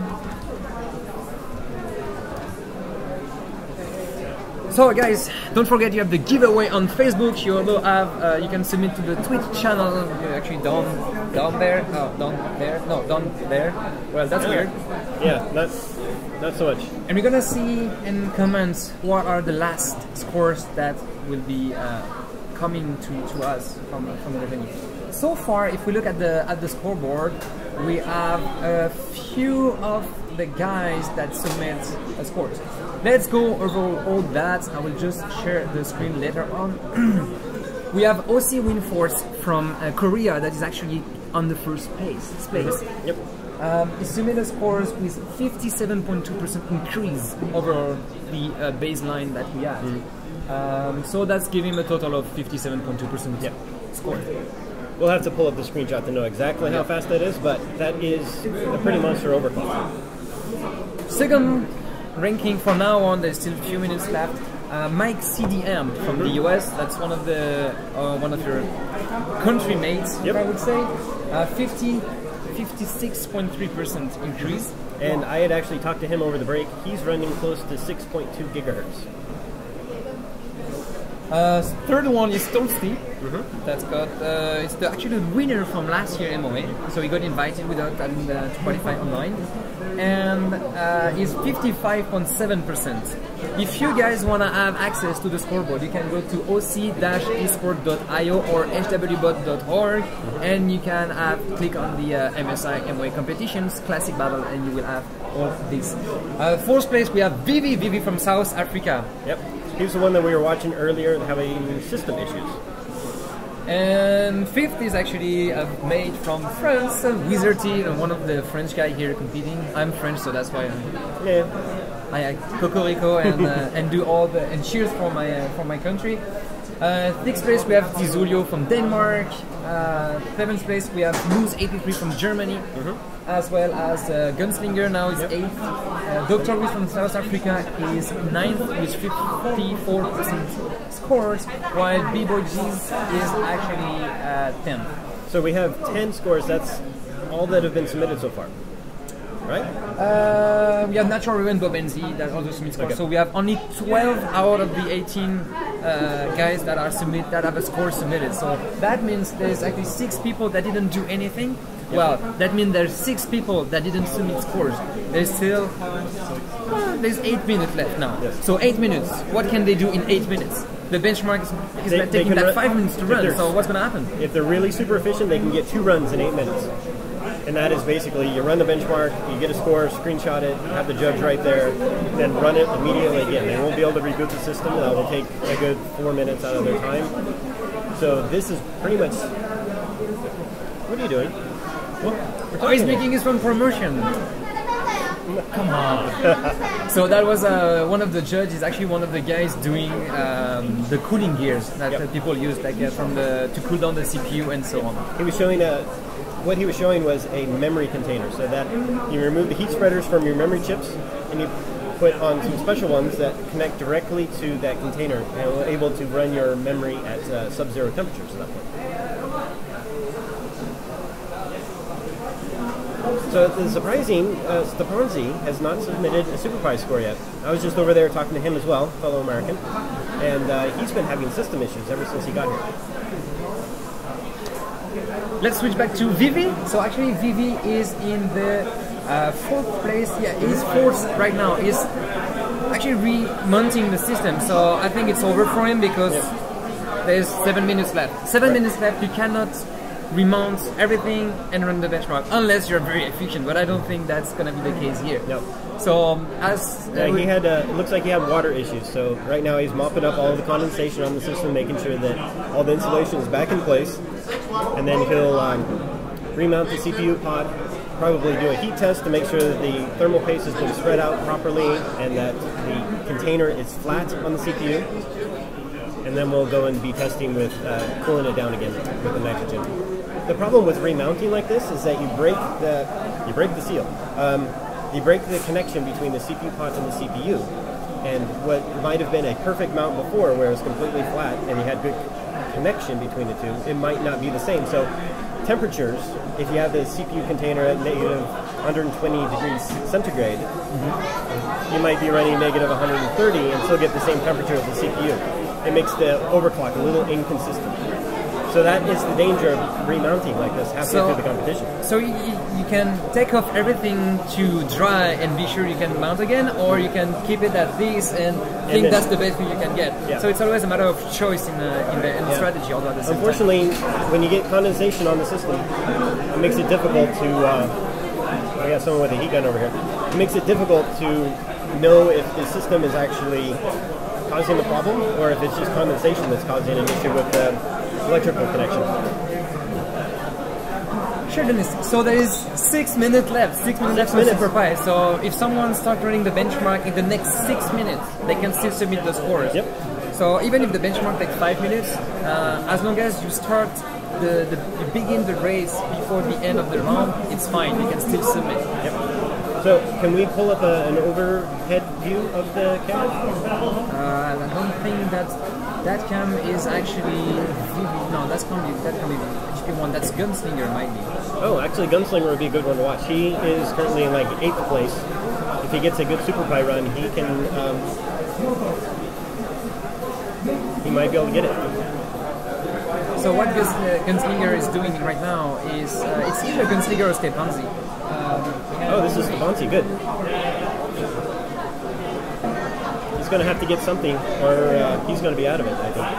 So guys, don't forget you have the giveaway on Facebook. You also have uh, you can submit to the Twitch channel. You're actually down down there. Oh, down there. No, down there. Well, that's yeah. weird. Yeah, that's not so much. And we're gonna see in comments what are the last scores that will be uh, coming to, to us from from the venue. So far, if we look at the at the scoreboard, we have a few of the guys that submit uh, scores. Let's go over all that. I will just share the screen later on. We have O C Winforce from uh, Korea that is actually on the first place. place. Mm-hmm. Yep. Um, he submitted scores with fifty-seven point two percent increase over the uh, baseline that we had. Mm. Um, so that's giving him a total of fifty-seven point two percent yep. score. We'll have to pull up the screenshot to know exactly how fast that is, but that is a pretty monster overclock. Second ranking for now on, there's still a few minutes left. Uh, Mike C D M from the U S. That's one of the uh, one of your country mates, yep. I would say. Uh, fifty, fifty-six point three percent increase. And I had actually talked to him over the break. He's running close to six point two gigahertz. Uh, third one is Toasty. Mm-hmm. That's got uh, it's the actually the winner from last year M O A. So he got invited without having uh, to qualify online, and uh, is fifty-five point seven percent. If you guys wanna have access to the scoreboard, you can go to o c dash esport dot i o or h w bot dot org, and you can have click on the uh, M S I M O A competitions classic battle, and you will have all this. Uh, fourth place we have Vivi Vivi from South Africa. Yep. He's the one that we were watching earlier having system issues. And fifth is actually a mate from France, Wizardy, one of the French guy here competing. I'm French, so that's why I'm, yeah. I uh, cocorico and uh, and do all the and cheers for my uh, for my country. Uh, sixth place we have Dizulio from Denmark. Uh, seventh place we have Moose eighty-three from Germany, mm-hmm. as well as uh, Gunslinger now is yep. eighth. Uh, Doctor Wee from South Africa is ninth with fifty-four percent scores, while B-Boy G's is actually uh, tenth. So we have ten scores. That's all that have been submitted so far, right? Uh, we have Natural Ruin Bobenzi that also submit scores. Okay. So we have only twelve out of the eighteen uh, guys that are submit that have a score submitted. So that means there's actually six people that didn't do anything. Yep. Well, that means there's six people that didn't submit scores. There's still well, there's eight minutes left now. Yes. So eight minutes. What can they do in eight minutes? The benchmark is, is they, taking that run, five minutes to run. So what's going to happen? If they're really super efficient, they can get two runs in eight minutes. And that is basically, you run the benchmark, you get a score, screenshot it, have the judge right there, then run it immediately again. They won't be able to reboot the system. That will take a good four minutes out of their time. So this is pretty much... What are you doing? Well, oh, he's making his own promotion. Come on. So that was uh, one of the judges, actually one of the guys doing um, the cooling gears that yep. uh, people use like, uh, from the to cool down the C P U and so on. He was showing a... What he was showing was a memory container, so that you remove the heat spreaders from your memory chips and you put on some special ones that connect directly to that container and are able to run your memory at uh, sub-zero temperatures at that point. So the surprising, uh, Stepanzi has not submitted a SuperPi score yet. I was just over there talking to him as well, fellow American, and uh, he's been having system issues ever since he got here. Let's switch back to Vivi. So actually Vivi is in the uh, fourth place. Yeah, he's fourth right now. He's actually remounting the system. So I think it's over for him because yeah. there's seven minutes left. Seven right. minutes left. You cannot remount everything and run the benchmark unless you're very efficient. But I don't think that's going to be the case here. No. So um, as uh, yeah, he had, uh, it looks like he had water issues. So right now he's mopping up all of the condensation on the system, making sure that all the insulation is back in place. And then he'll um, remount the C P U pod, probably do a heat test to make sure that the thermal paste has been spread out properly and that the container is flat on the C P U. And then we'll go and be testing with uh, cooling it down again with the nitrogen. the problem with remounting like this is that you break the you break the seal. Um, you break the connection between the C P U pot and the C P U. And what might have been a perfect mount before, where it was completely flat and you had good connection between the two, it might not be the same. So temperatures, if you have the C P U container at negative one hundred twenty degrees centigrade, mm-hmm. you might be running negative one hundred thirty and still get the same temperature as the C P U. It makes the overclock a little inconsistent. So that is the danger of remounting like this halfway so, through the competition. So you, you can take off everything to dry and be sure you can mount again, or you can keep it at this and think and then, that's the best thing you can get. Yeah. So it's always a matter of choice in the, in the, in the yeah. strategy. Although at the same Unfortunately, time. when you get condensation on the system, it makes it difficult to. Uh, I got someone with a heat gun over here. It makes it difficult to know if the system is actually causing the problem, or if it's just condensation that's causing an issue with the electrical connection. Sure, Dennis. So there is six minutes left. Six minutes left for SuperPi. So if someone starts running the benchmark in the next six minutes, they can still submit the scores. Yep. So even if the benchmark takes five minutes, uh, as long as you start the, the you begin the race before the end of the round, it's fine. You can still submit. Yep. So can we pull up a, an overhead view of the camera? Uh, I don't think that that cam is actually no. That's can be that can be H P one. That's Gunslinger might be. Oh, actually, Gunslinger would be a good one to watch. He is currently in like eighth place. If he gets a good SuperPi run, he can. Um, he might be able to get it. So what Guns, uh, Gunslinger is doing right now is uh, it's either Gunslinger or Stepanzi. Um, oh, this is Stepanzi. Good. He's going to have to get something, or uh, he's going to be out of it, I think.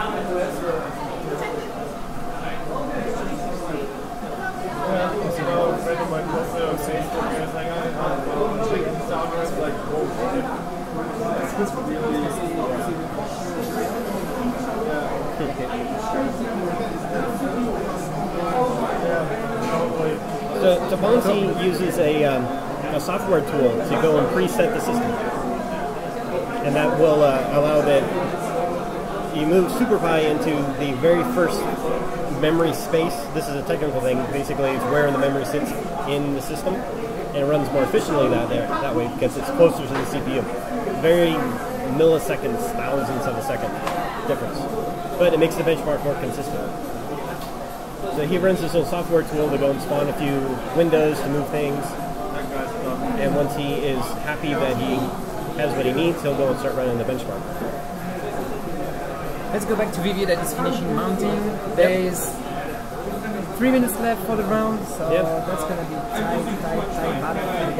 So Stepanzi uses a, um, a software tool to go and preset the system. And that will uh, allow that you move SuperPi into the very first memory space. This is a technical thing. Basically, it's where the memory sits in the system, and it runs more efficiently that there that way because it's closer to the C P U. Very milliseconds, thousandths of a second difference, but it makes the benchmark more consistent. So he runs this little software tool to go and spawn a few windows to move things, and once he is happy that he has what he needs, he'll go and start running the benchmark. Let's go back to Vivier that is finishing mounting. There yep. is three minutes left for the round, so yep. that's going to be tight, tight, tight battle for the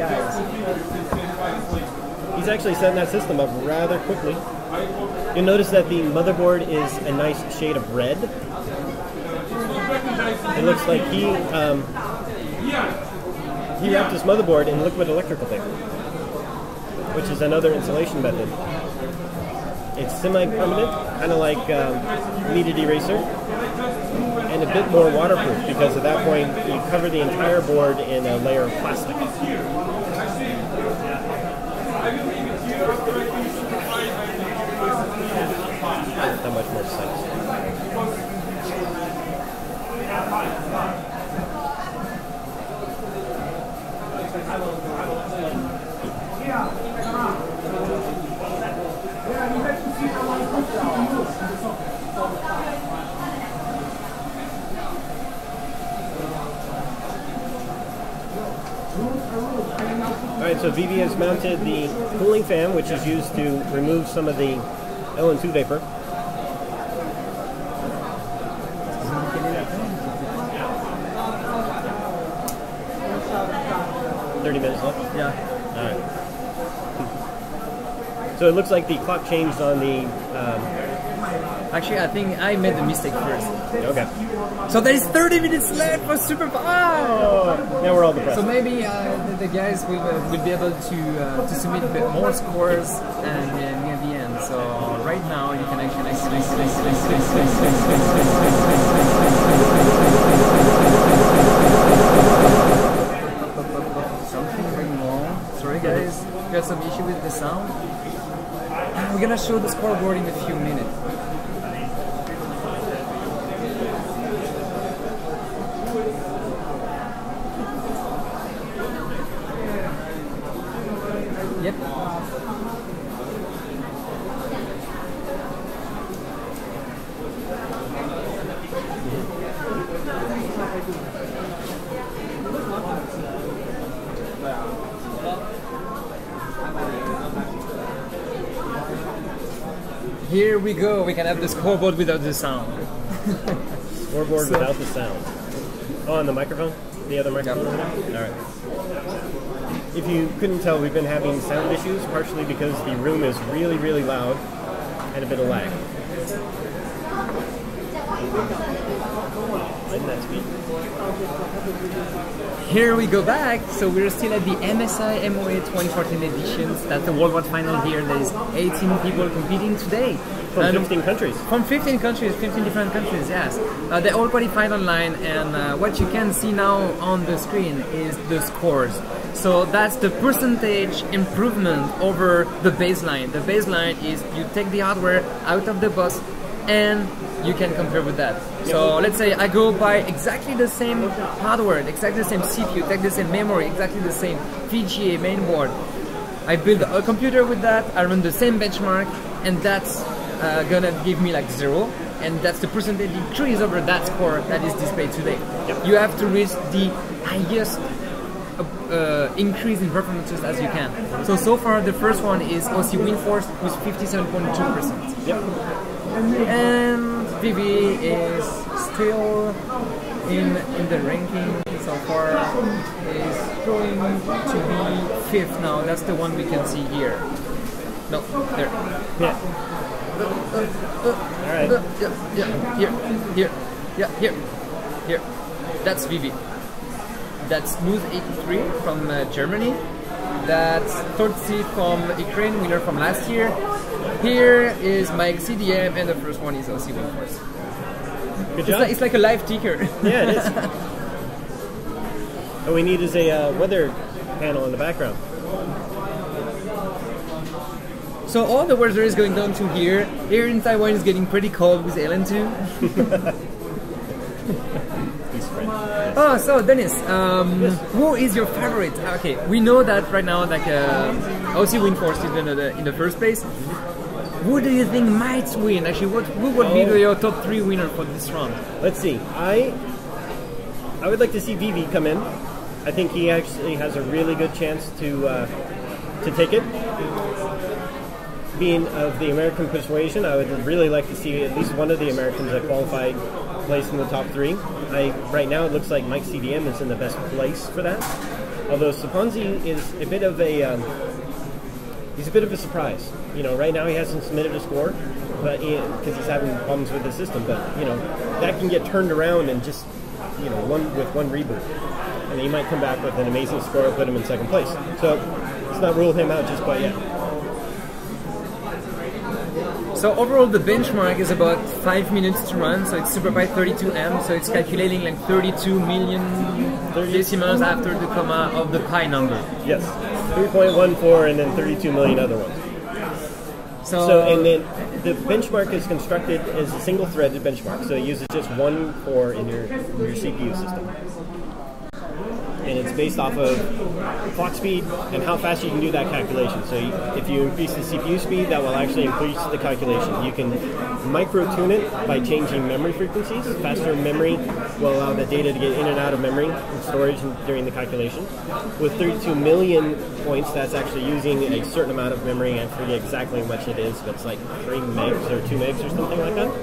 guys. He's actually setting that system up rather quickly. You'll notice that the motherboard is a nice shade of red. It looks like he um, he wrapped his motherboard in liquid electrical tape, which is another insulation method. It's semi-permanent, kind of like um, kneaded eraser, and a bit more waterproof because at that point you cover the entire board in a layer of plastic. Not much more precise. Alright, so V V has mounted the cooling fan, which is used to remove some of the L N two vapor. thirty minutes left? Yeah. Alright. So it looks like the clock changed on the... Um, Actually, I think I made the mistake first. Okay. So there is thirty minutes left for SuperPi. Oh, now we're all depressed. So maybe uh, the, the guys will, uh, will be able to uh, to submit a bit more scores and uh, near the end. So right now you can actually... Something went wrong. Sorry guys, we got some issue with the sound. We're gonna show the scoreboard in a few minutes. Here we go. We can have the scoreboard without the sound. Scoreboard so. Without the sound. Oh, on the microphone? The other microphone? Yep. All right. If you couldn't tell, we've been having sound issues, partially because the room is really, really loud and a bit of lag. Lighten that speed. Here we go back. So we're still at the M S I M O A twenty fourteen editions. That's the worldwide final here. There is eighteen people competing today. From and fifteen countries. From fifteen countries, fifteen different countries, yes. Uh, they all qualified online, and uh, what you can see now on the screen is the scores. So that's the percentage improvement over the baseline. The baseline is you take the hardware out of the box and you can compare with that. So let's say I go buy exactly the same hardware, exactly the same C P U, take the same memory, exactly the same V G A mainboard. I build a computer with that, I run the same benchmark, and that's uh, gonna give me like zero, and that's the percentage increase over that score that is displayed today. Yep. You have to reach the highest uh, increase in performances as you can. So, so far the first one is O C WinForce with fifty-seven point two percent. Yep. And V V is still in in the ranking so far, is going to be fifth now. That's the one we can see here. No, there. Yeah. Uh, uh, uh, All right. Uh, yeah, yeah, here, here, yeah, here, here. That's V V. That's Smooth eighty-three from uh, Germany. That's third seed from Ukraine, winner from last year. Here is my C D M, and the first one is O C WinForce. Good It's job. like, it's like a live ticker. Yeah, it is. What we need is a uh, weather panel in the background. So all the weather is going down to here. Here in Taiwan it's getting pretty cold with L N two. He's French. Oh, so Dennis, um, yes. Who is your favorite? Okay, we know that right now, like uh, O C WinForce is in the, in the first place. Who do you think might win? Actually, what who would be oh. your top three winner for this round? Let's see. I I would like to see V V come in. I think he actually has a really good chance to uh, to take it. Being of the American persuasion, I would really like to see at least one of the Americans that qualified place in the top three. I right now it looks like Mike C D M is in the best place for that. Although Saponzi is a bit of a um, he's a bit of a surprise. You know, right now he hasn't submitted a score, but because he's having problems with the system. But you know, that can get turned around and just you know one with one reboot, and he might come back with an amazing score and put him in second place. So let's not rule him out just quite yet. So overall the benchmark is about five minutes to run, so it's SuperPi thirty-two M, so it's calculating like thirty-two million decimals after the comma of the pi number. Yes, three point one four and then thirty-two million other ones. So, so and then the benchmark is constructed as a single threaded benchmark, so it uses just one core in your, in your C P U system. And it's based off of clock speed and how fast you can do that calculation. So you, if you increase the C P U speed, that will actually increase the calculation. You can micro-tune it by changing memory frequencies. Faster memory will allow the data to get in and out of memory and storage during the calculation. With thirty-two million points, that's actually using a certain amount of memory. I forget exactly how much it is, but it's like three megs or two megs or something like that.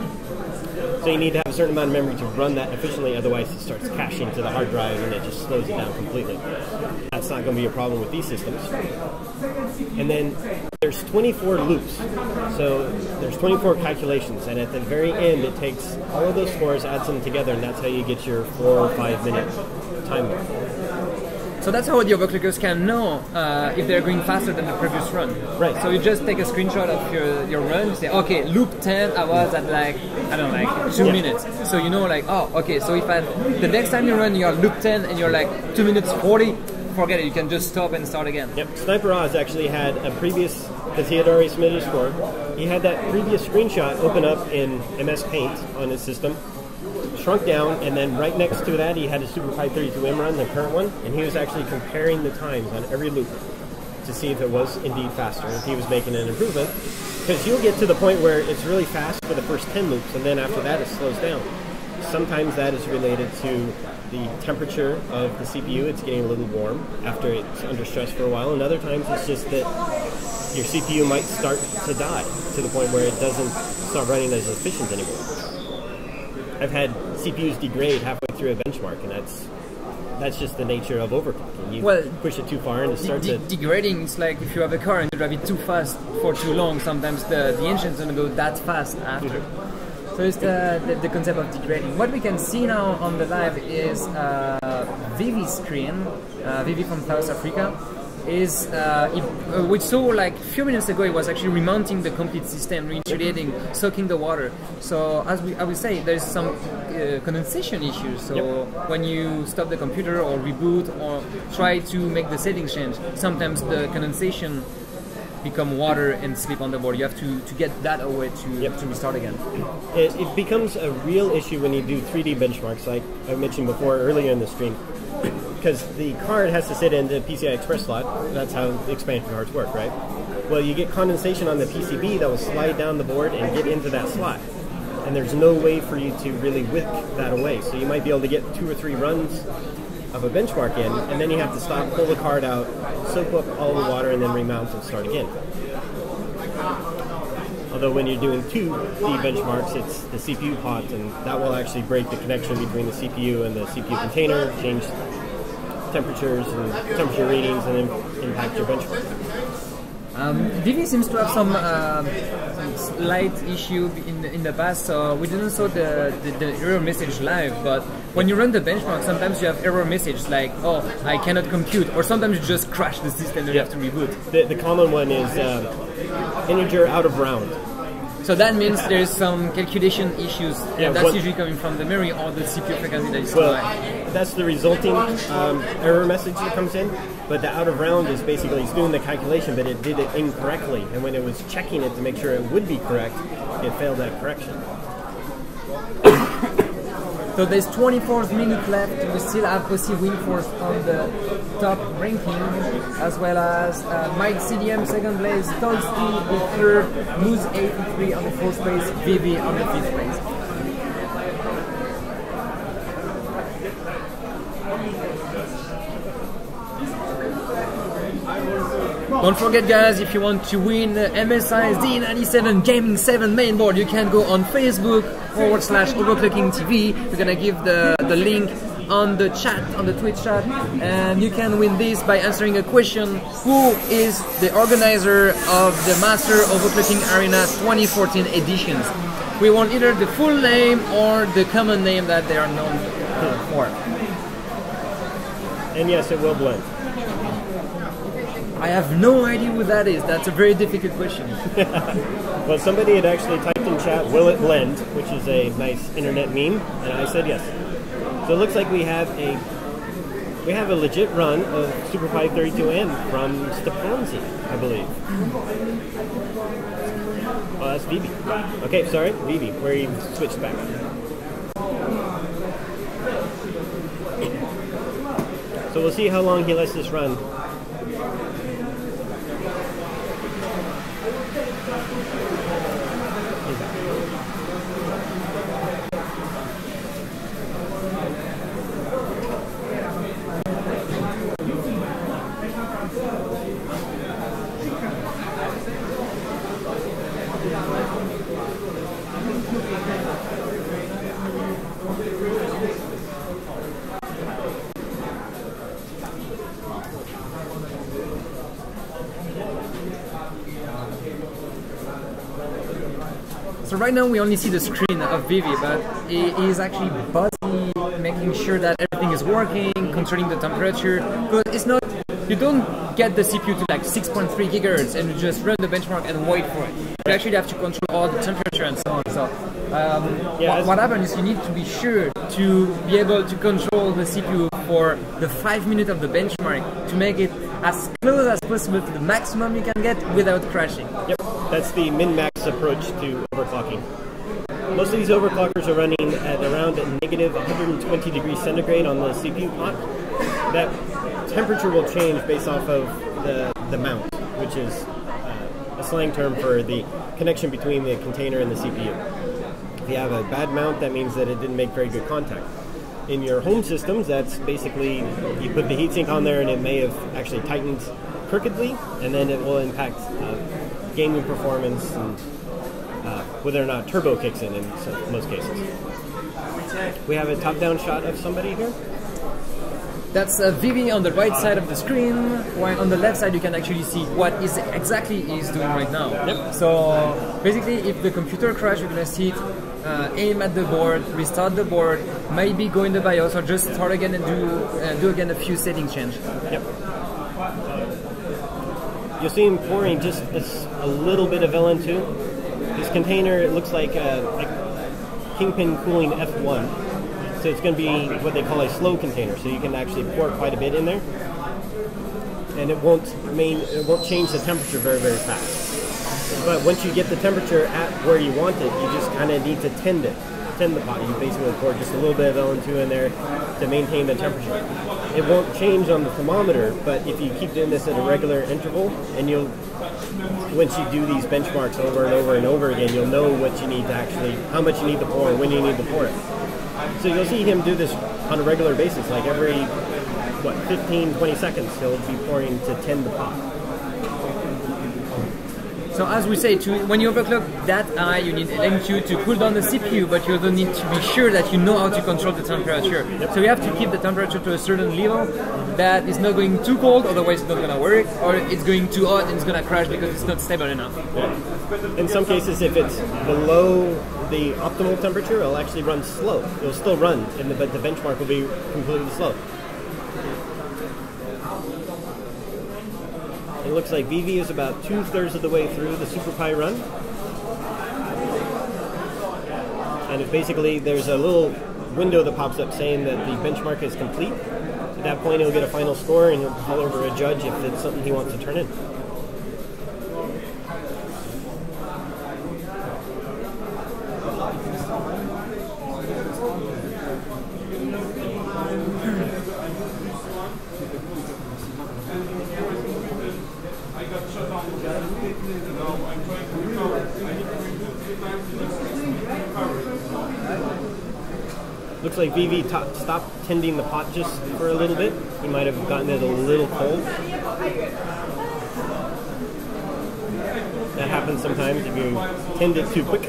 So you need to have a certain amount of memory to run that efficiently, otherwise it starts caching to the hard drive and it just slows it down completely. That's not going to be a problem with these systems. And then there's twenty-four loops. So there's twenty-four calculations, and at the very end it takes all of those scores, adds them together, and that's how you get your four or five minute time mark. So that's how the overclockers can know uh, if they're going faster than the previous run. Right. So you just take a screenshot of your, your run, you say, okay, loop ten, I was at like, I don't know, like two yeah. minutes. So you know like, oh, okay, so if I, the next time you run, you're loop ten and you're like two minutes forty, forget it, you can just stop and start again. Yep, Sniper Oz actually had a previous, because he had already submitted a score, he had that previous screenshot open up in M S Paint on his system, shrunk down, and then right next to that he had a SuperPi thirty-two M run, the current one, and he was actually comparing the times on every loop to see if it was indeed faster, if he was making an improvement. Because you'll get to the point where it's really fast for the first ten loops, and then after that it slows down. Sometimes that is related to the temperature of the C P U. It's getting a little warm after it's under stress for a while, and other times it's just that your C P U might start to die to the point where it doesn't start running as efficient anymore. I've had C P Us degrade halfway through a benchmark, and that's that's just the nature of overclocking. You well, push it too far and it starts de to... degrading. It's like if you have a car and you drive it too fast for too long, sometimes the, the engine's going to go that fast after. Mm-hmm. So it's the, the, the concept of degrading. What we can see now on the live is uh, Vivi screen, uh, Vivi from South Africa, is uh, it, uh, we saw like a few minutes ago it was actually remounting the complete system, reintegrating, soaking the water. So as we I would say, there's some uh, condensation issues. So yep. when you stop the computer or reboot or try to make the settings change, sometimes the condensation become water and slip on the board. You have to, to get that away to, yep. to restart again. It, it becomes a real issue when you do three D benchmarks, like I mentioned before earlier in the stream. Because the card has to sit in the P C I Express slot. That's how expansion cards work, right? Well, you get condensation on the P C B that will slide down the board and get into that slot. And there's no way for you to really whip that away. So you might be able to get two or three runs of a benchmark in, and then you have to stop, pull the card out, soak up all the water, and then remount and start again. Although when you're doing two D benchmarks, it's the C P U pot, and that will actually break the connection between the C P U and the C P U container, change temperatures and temperature readings, and then impact your benchmark. Um, Vivi seems to have some, uh, some slight issue in the, in the past, so we didn't saw the, the, the error message live, but when you run the benchmark, sometimes you have error message like, oh, I cannot compute, or sometimes you just crash the system and you have to reboot. The, the common one is uh, integer out of round. So that means there's some calculation issues, yeah, and that's what, usually coming from the memory or the C P U frequency that is well, high. That's the resulting um, error message that comes in, but the out of round is basically it's doing the calculation, but it did it incorrectly, and when it was checking it to make sure it would be correct, it failed that correction. So there's twenty-four minutes left. We still have O C Winforce on the top ranking, as well as uh, Mike C D M second place, Tolsky the third, Moose eighty-three on the fourth place, Vivi on the fifth place. Don't forget, guys, if you want to win the M S I Z ninety-seven Gaming seven mainboard, you can go on Facebook forward slash Overclocking T V. We're gonna give the, the link on the chat, on the Twitch chat, and you can win this by answering a question: who is the organizer of the Master Overclocking Arena twenty fourteen editions? We want either the full name or the common name that they are known for. And yes, it will blend. I have no idea who that is. That's a very difficult question. Well, somebody had actually typed in chat, will it blend, which is a nice internet meme, and I said yes. So it looks like we have a we have a legit run of SuperPi thirty-two M from Stepanzi, I believe. Oh, that's Vivi. Okay, sorry, Vivi, where you switched back. So we'll see how long he lets this run. So right now we only see the screen of Vivi, but it is actually busy, making sure that everything is working, controlling the temperature. Because it's not, you don't get the C P U to like six point three gigahertz and you just run the benchmark and wait for it. You actually have to control all the temperature and so on. So um, yeah, what, what happens is you need to be sure to be able to control the C P U for the five minutes of the benchmark to make it as close as possible to the maximum you can get without crashing. Yep, that's the min-max approach to overclocking. Most of these overclockers are running at around negative one hundred twenty degrees centigrade on the C P U pot. That temperature will change based off of the, the mount, which is uh, a slang term for the connection between the container and the C P U. If you have a bad mount, that means that it didn't make very good contact. In your home systems, that's basically, you put the heatsink on there and it may have actually tightened crookedly, and then it will impact uh, gaming performance and uh, whether or not turbo kicks in in some, most cases. We have a top-down shot of somebody here. That's uh, Vivi on the right side of the screen, while on the left side you can actually see what is exactly he's doing right now. Yep. So basically, if the computer crashes, you're gonna see it uh, aim at the board, restart the board, maybe go in the BIOS, or just start again and do uh, do again a few settings change. Yep. You'll see him pouring just a little bit of L N two. This container, it looks like a, like Kingpin cooling F one. So it's going to be what they call a slow container, so you can actually pour quite a bit in there, and it won't main, it won't change the temperature very very fast. But once you get the temperature at where you want it, you just kind of need to tend it, tend the pot. You basically pour just a little bit of L N two in there to maintain the temperature. It won't change on the thermometer, but if you keep doing this at a regular interval, and you'll once you do these benchmarks over and over and over again, you'll know what you need to actually, how much you need to pour and when you need to pour it. So you'll see him do this on a regular basis, like every, what, fifteen, twenty seconds, he'll be pouring to tend the pot. So as we say, to, when you overclock that high, you need L N two to cool down the C P U, but you also need to be sure that you know how to control the temperature. Yep. So you have to keep the temperature to a certain level that is not going too cold, otherwise it's not going to work, or it's going too hot and it's going to crash because it's not stable enough. Yeah. In some cases, if it's below the optimal temperature, it'll actually run slow. It'll still run, and the, but the benchmark will be completely slow. It looks like Vivi is about two-thirds of the way through the SuperPi run. And it basically, there's a little window that pops up saying that the benchmark is complete. At that point, he'll get a final score, and he'll call over a judge if it's something he wants to turn in. Looks like Vivi stopped tending the pot just for a little bit. He might have gotten it a little cold. That happens sometimes if you tend it too quick.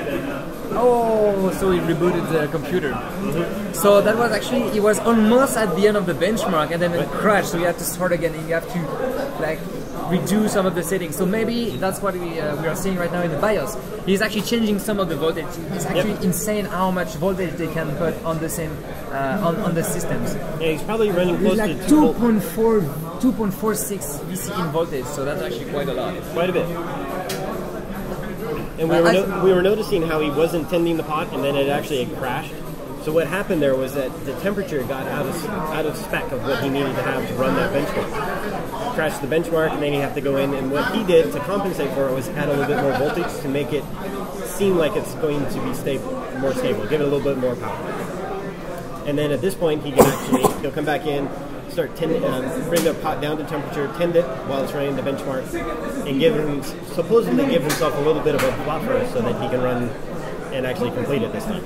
Oh, so he rebooted the computer. Mm-hmm. So that was actually, it was almost at the end of the benchmark, and then it crashed, so you have to start again, and you have to like redo some of the settings. So maybe that's what we, uh, we are seeing right now in the BIOS. He's actually changing some of the voltage. It's actually yep. insane how much voltage they can put on the same uh, on, on the systems. Yeah, he's probably running close like to two point four, two point four six V C in voltage, so that's actually quite a lot. Quite a bit. And we uh, were, no we were noticing how he wasn't tending the pot, and then it actually had crashed. So what happened there was that the temperature got out of out of spec of what he needed to have to run that benchmark. Crashed the benchmark, and then he had to go in, and what he did to compensate for it was add a little bit more voltage to make it seem like it's going to be stable, more stable, give it a little bit more power. And then at this point, he can actually he'll come back in, start tend, uh, bring the pot down to temperature, tend it while it's running the benchmark, and give him supposedly give himself a little bit of a buffer so that he can run and actually complete it this time.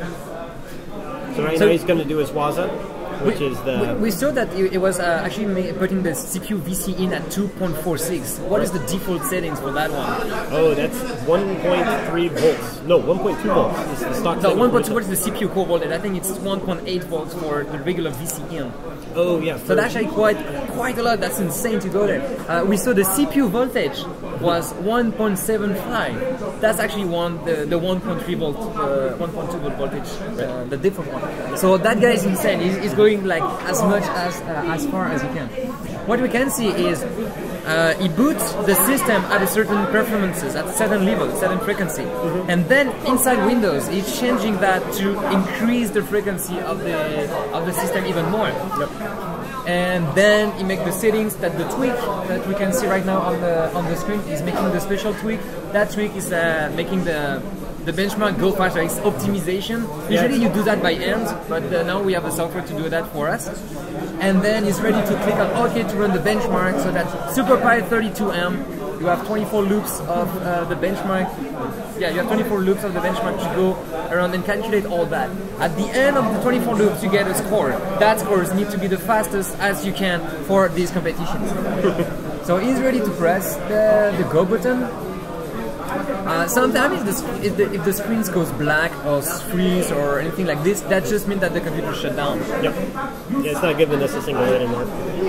So right so now he's going to do his Waza, which we, is the... We, we saw that it, it was uh, actually putting the C P U V C in at two point four six. What is the default settings for that one? Oh, that's one point three volts. No, one point two volts is the stock. No, one point two volts is the C P U core voltage. I think it's one point eight volts for the regular V C in. Oh, yeah. So that's actually quite quite a lot. That's insane to go there. Uh, we saw the C P U voltage was one point seven five. That's actually one the, the one point three volt, uh, one point two volt voltage, uh, the different one. So that guy is insane. He's, he's going like as much as uh, as far as he can. What we can see is uh, he boots the system at a certain performances, at a certain level, a certain frequency, mm-hmm. and then inside Windows, he's changing that to increase the frequency of the of the system even more. Yep. And then he makes the settings that the tweak that we can see right now on the on the screen is making the special tweak. That tweak is uh, making the the benchmark go faster. It's optimization. Usually you do that by hand, but uh, now we have a software to do that for us. And then it's ready to click on OK to run the benchmark. So that SuperPi thirty-two M, you have twenty-four loops of uh, the benchmark. Yeah, you have twenty-four loops of the benchmark to go around and calculate all that. At the end of the twenty-four loops, you get a score. That scores need to be the fastest as you can for these competitions. So he's ready to press the, the go button. Uh, sometimes if the, if, the, if the screen goes black or freeze or anything like this, that just means that the computer shut down. Yep. Yeah, it's not giving us a single hit anymore.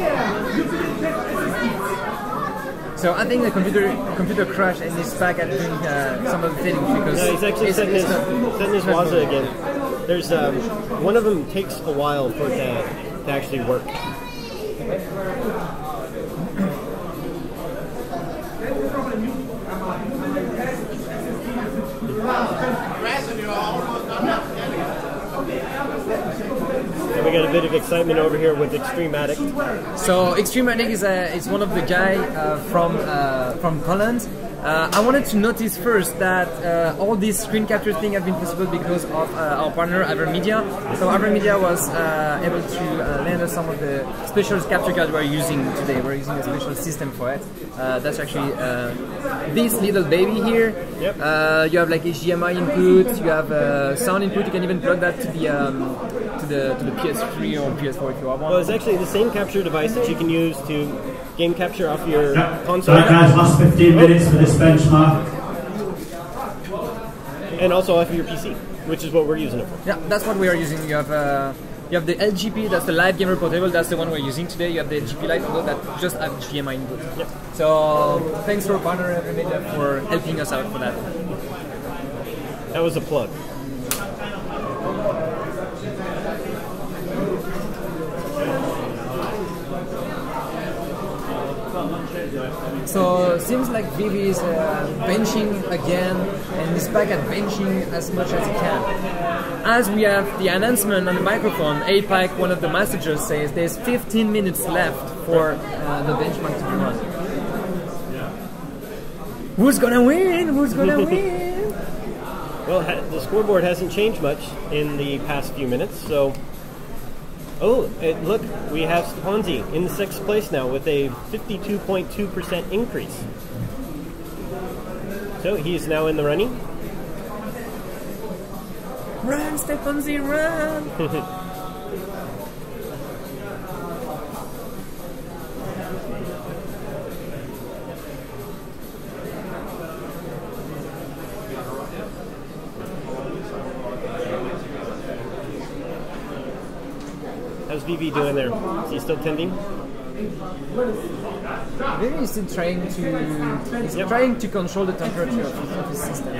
So I think the computer computer crashed and he's back at doing uh, some of the things because no, he's actually it's, setting his, it's setting his Waza again. There's um, one of them takes a while for it to, to actually work. And we got a bit of excitement over here with Extreme Addict. So Extreme Addict is a, is one of the guy uh, from uh, from Poland. Uh, I wanted to notice first that uh, all these screen capture thing have been possible because of uh, our partner AverMedia. So AverMedia was uh, able to uh, lend us some of the special capture cards we're using today. We're using a special system for it. Uh, that's actually uh, this little baby here. Yep. Uh, you have like H D M I input. You have uh, sound input. You can even plug that to the um, to the to the P S three or P S four if you want. Well, it's actually the same capture device that you can use to game capture off your yep. console. Right guys, last fifteen minutes for this benchmark. And also off of your P C, which is what we're using it for. Yeah, that's what we are using. You have uh, you have the L G P, that's the Live Gamer Portable, that's the one we're using today. You have the L G P Lite model that just have H D M I input. Yep. So thanks to our partner AverMedia for helping us out for that. That was a plug. So seems like Vivi is uh, benching again and is back at benching as much as he can. As we have the announcement on the microphone, A PAC, one of the messengers, says there's fifteen minutes left for uh, the benchmark to be run. Who's gonna win? Who's gonna win? Well, ha the scoreboard hasn't changed much in the past few minutes, so... Oh, it, look, we have Stepanzi in sixth place now with a fifty-two point two percent increase. So he's now in the running. Run, Stepanzi, run! How's V V doing there? Is he still tending? Maybe he's still trying to he's Yep. trying to control the temperature of his, of his system.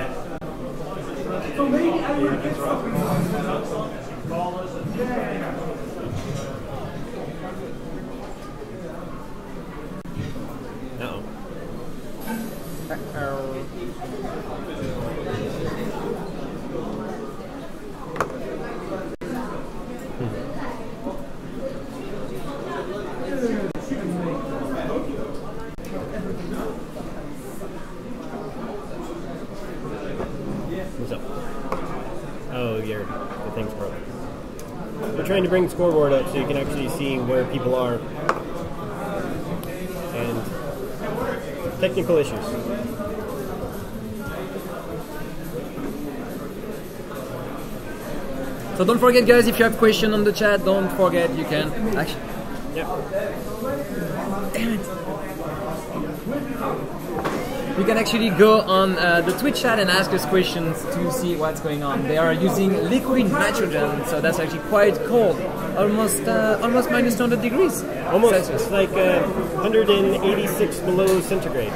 Uh-oh. Uh-oh. What's up? Oh, your the thing's broken. We're trying to bring the scoreboard up so you can actually see where people are. And technical issues. So don't forget, guys, if you have questions on the chat, don't forget you can actually. Yep. Damn it! You can actually go on uh, the Twitch chat and ask us questions to see what's going on. They are using liquid nitrogen, so that's actually quite cold, almost uh, almost minus two hundred degrees. Almost. Celsius. It's like uh, one hundred eighty-six below centigrade.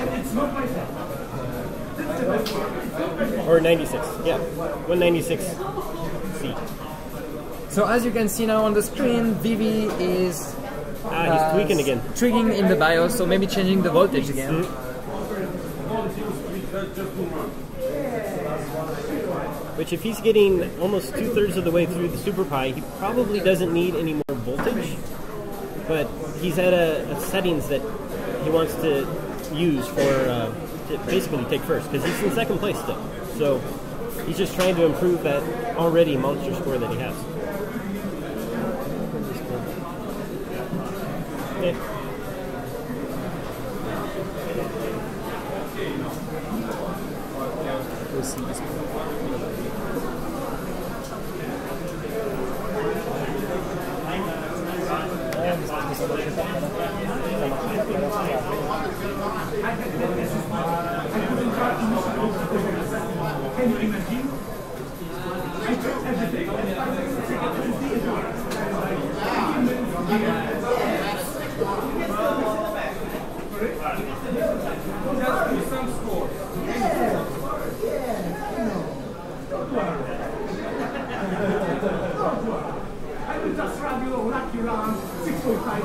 Or ninety-six. Yeah. one ninety-six C. So as you can see now on the screen, Vivi is Ah, he's uh, tweaking again. triggering in the BIOS, so maybe changing the voltage again. Mm-hmm. Which, if he's getting almost two-thirds of the way through the SuperPi, he probably doesn't need any more voltage. But he's at a, a settings that he wants to use for uh, to basically take first, because he's in second place still. So he's just trying to improve that already monster score that he has. Yeah. Can you imagine? I took everything. I will just run you like you run six point five.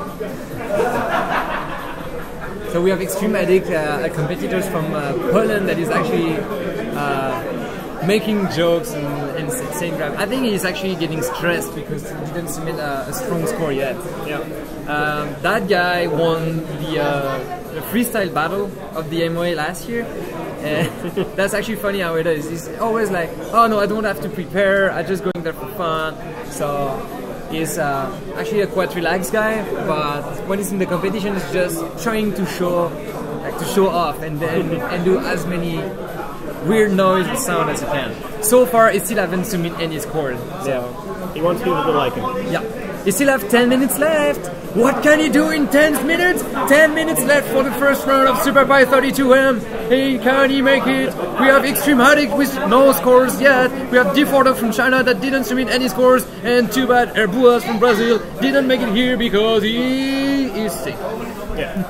So we have Extreme Addict, uh, competitors from uh, Poland that is actually uh, making jokes and, and saying crap. I think he's actually getting stressed because he didn't submit a, a strong score yet. Yeah. Um, that guy won the, uh, the freestyle battle of the M O A last year. And that's actually funny how it is. He's always like, oh no, I don't have to prepare, I'm just going there for fun. So he's uh, actually a quite relaxed guy, but when he's in the competition, he's just trying to show, like to show off and then and do as many weird noise and sound as he can. So far, he still haven't submitted any scores. So. Yeah. He wants people to like him. Yeah. You still have ten minutes left. What can you do in ten minutes? ten minutes left for the first round of SuperPi thirty-two M. Hey, can he make it? We have Extreme Addict with no scores yet. We have D four from China that didn't submit any scores. And too bad, Herbuas from Brazil didn't make it here because he is sick. Yeah.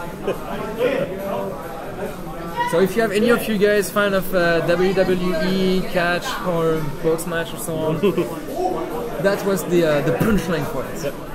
So if you have any of you guys fan of uh, W W E, catch or box match or so on, that was the uh, the punchline for it. Yep.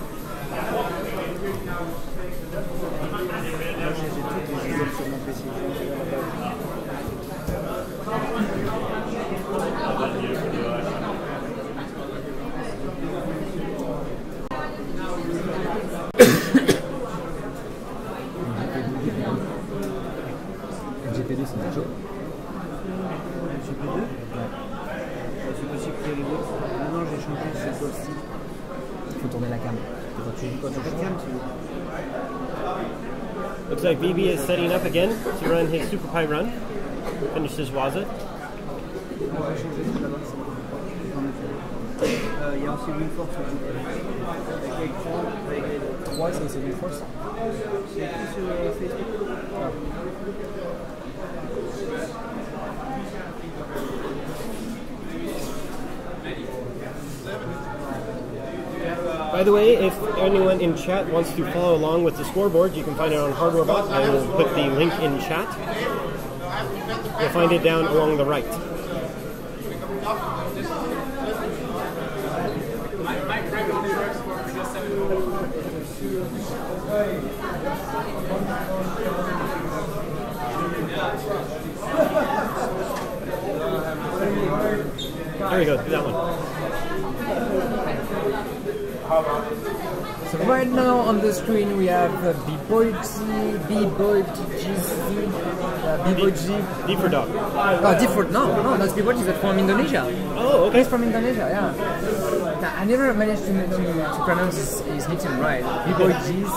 G P deux, c'est un jeu. G P deux? Ouais. C'est aussi que les autres. Maintenant, j'ai changé cette fois-ci. Il faut tourner la cam. Quand tu quand tu cam, tu. Looks like V B is setting up again to run his SuperPi run. Finish his Waza. On va changer ce là-bas. Il y a aussi une force avec les trois, avec les trois, ça c'est une force. C'est écrit sur Facebook. Ah. By the way, if anyone in chat wants to follow along with the scoreboard, you can find it on HardwareBot. I will put the link in chat. You'll find it down along the right. There we go, do that one. So right now on the screen we have uh, B-Boy G, B-Boy G Z, uh, B-Boy G. D for dog. Oh, D for, no, no, that's B-Boy G, that's from Indonesia. Oh, okay. He's from Indonesia, yeah. Now, I never managed to, to, to pronounce his, his nickname right. B-Boy G's.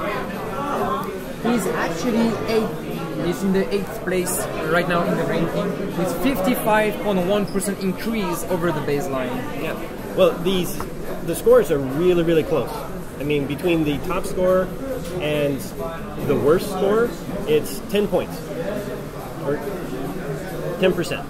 He's actually eighth. He's in the eighth place right now in the ranking with fifty-five point one percent increase over the baseline. Yeah. Well, these the scores are really, really close. I mean, between the top score and the worst score, it's ten points or ten percent.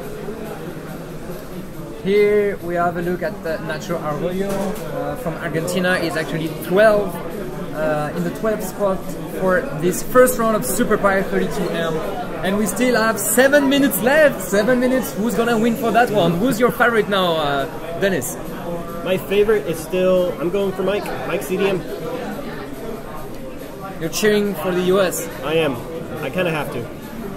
Here we have a look at the Nacho Arroyo uh, from Argentina. He's actually twelve uh, in the twelfth spot for this first round of SuperPi thirty-two M. And we still have seven minutes left. Seven minutes. Who's gonna win for that one? Who's your favorite now, uh, Dennis? My favorite is still, I'm going for Mike, Mike C D M. You're cheering for the U S. I am. I kind of have to.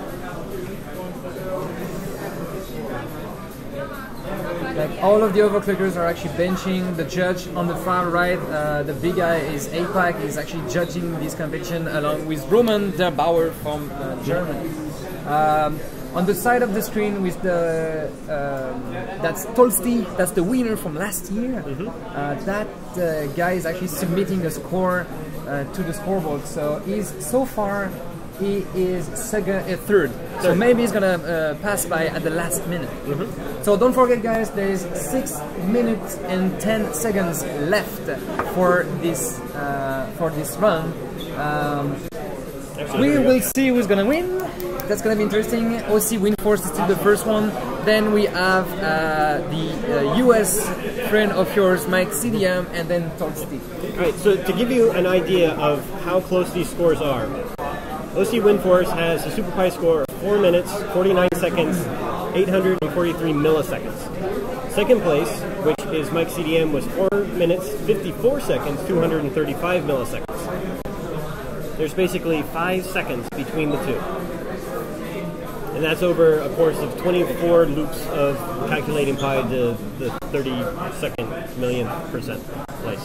Like all of the overclockers are actually benching. The judge on the far right, uh, the big guy is A PAC, is actually judging this competition along with Roman Der Bauer from uh, Germany. Um, on the side of the screen with the um, that's Tolsti, that's the winner from last year. Mm-hmm. uh, that uh, guy is actually submitting a score uh, to the scoreboard. So he's so far he is second, uh, third. So maybe he's gonna uh, pass by at the last minute. Mm-hmm. So don't forget, guys, there is six minutes and ten seconds left for this uh, for this run. Um, we will see who's gonna win. that's gonna be interesting. O C Windforce is still the first one. Then we have uh, the uh, U S friend of yours, Mike C D M, and then Tolsti. Alright, so to give you an idea of how close these scores are, O C Windforce has a SuperPi score of four minutes, forty-nine seconds, eight hundred forty-three milliseconds. Second place, which is Mike C D M, was four minutes, fifty-four seconds, two hundred thirty-five milliseconds. There's basically five seconds between the two. And that's over a course of twenty-four loops of calculating pi to the thirty-second millionth percent place.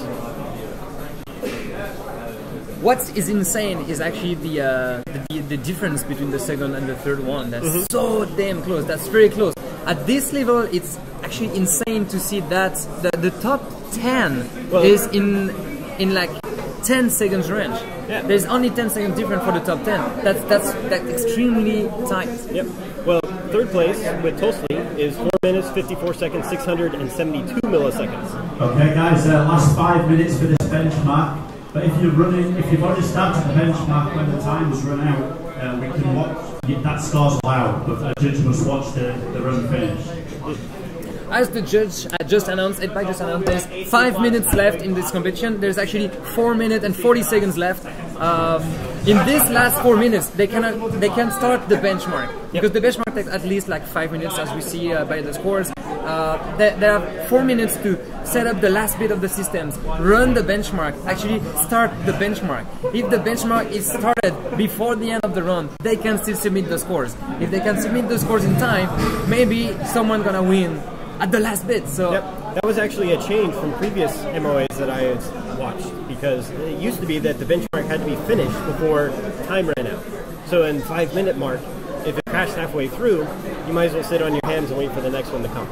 What is insane is actually the, uh, the the difference between the second and the third one. That's mm-hmm. so damn close. That's very close. At this level, it's actually insane to see that the, the top ten well, is in in like ten seconds range. Yeah. There's only ten seconds difference for the top ten. That's that's that's extremely tight. Yep. Well, third place with Tolsti is four minutes, fifty-four seconds, six hundred seventy-two milliseconds. Okay, guys, uh, last five minutes for this benchmark. But if you're running, if you've already started the benchmark when the time's run out, uh, we can watch. That score's allowed, but the judge must watch the, the run finish. As the judge uh, just announced, it just announced there's five minutes left in this competition. There's actually four minutes and forty seconds left. Um, in this last four minutes, they cannot, they can start the benchmark because the benchmark takes at least like five minutes, as we see uh, by the scores. Uh, they, they have four minutes to set up the last bit of the systems, run the benchmark, actually start the benchmark. If the benchmark is started before the end of the run, they can still submit the scores. If they can submit the scores in time, maybe someone gonna win at the last bit. So yep. That was actually a change from previous M O As that I had watched, because it used to be that the benchmark had to be finished before time ran out. So in five minute mark, if it crashed halfway through, you might as well sit on your hands and wait for the next one to come.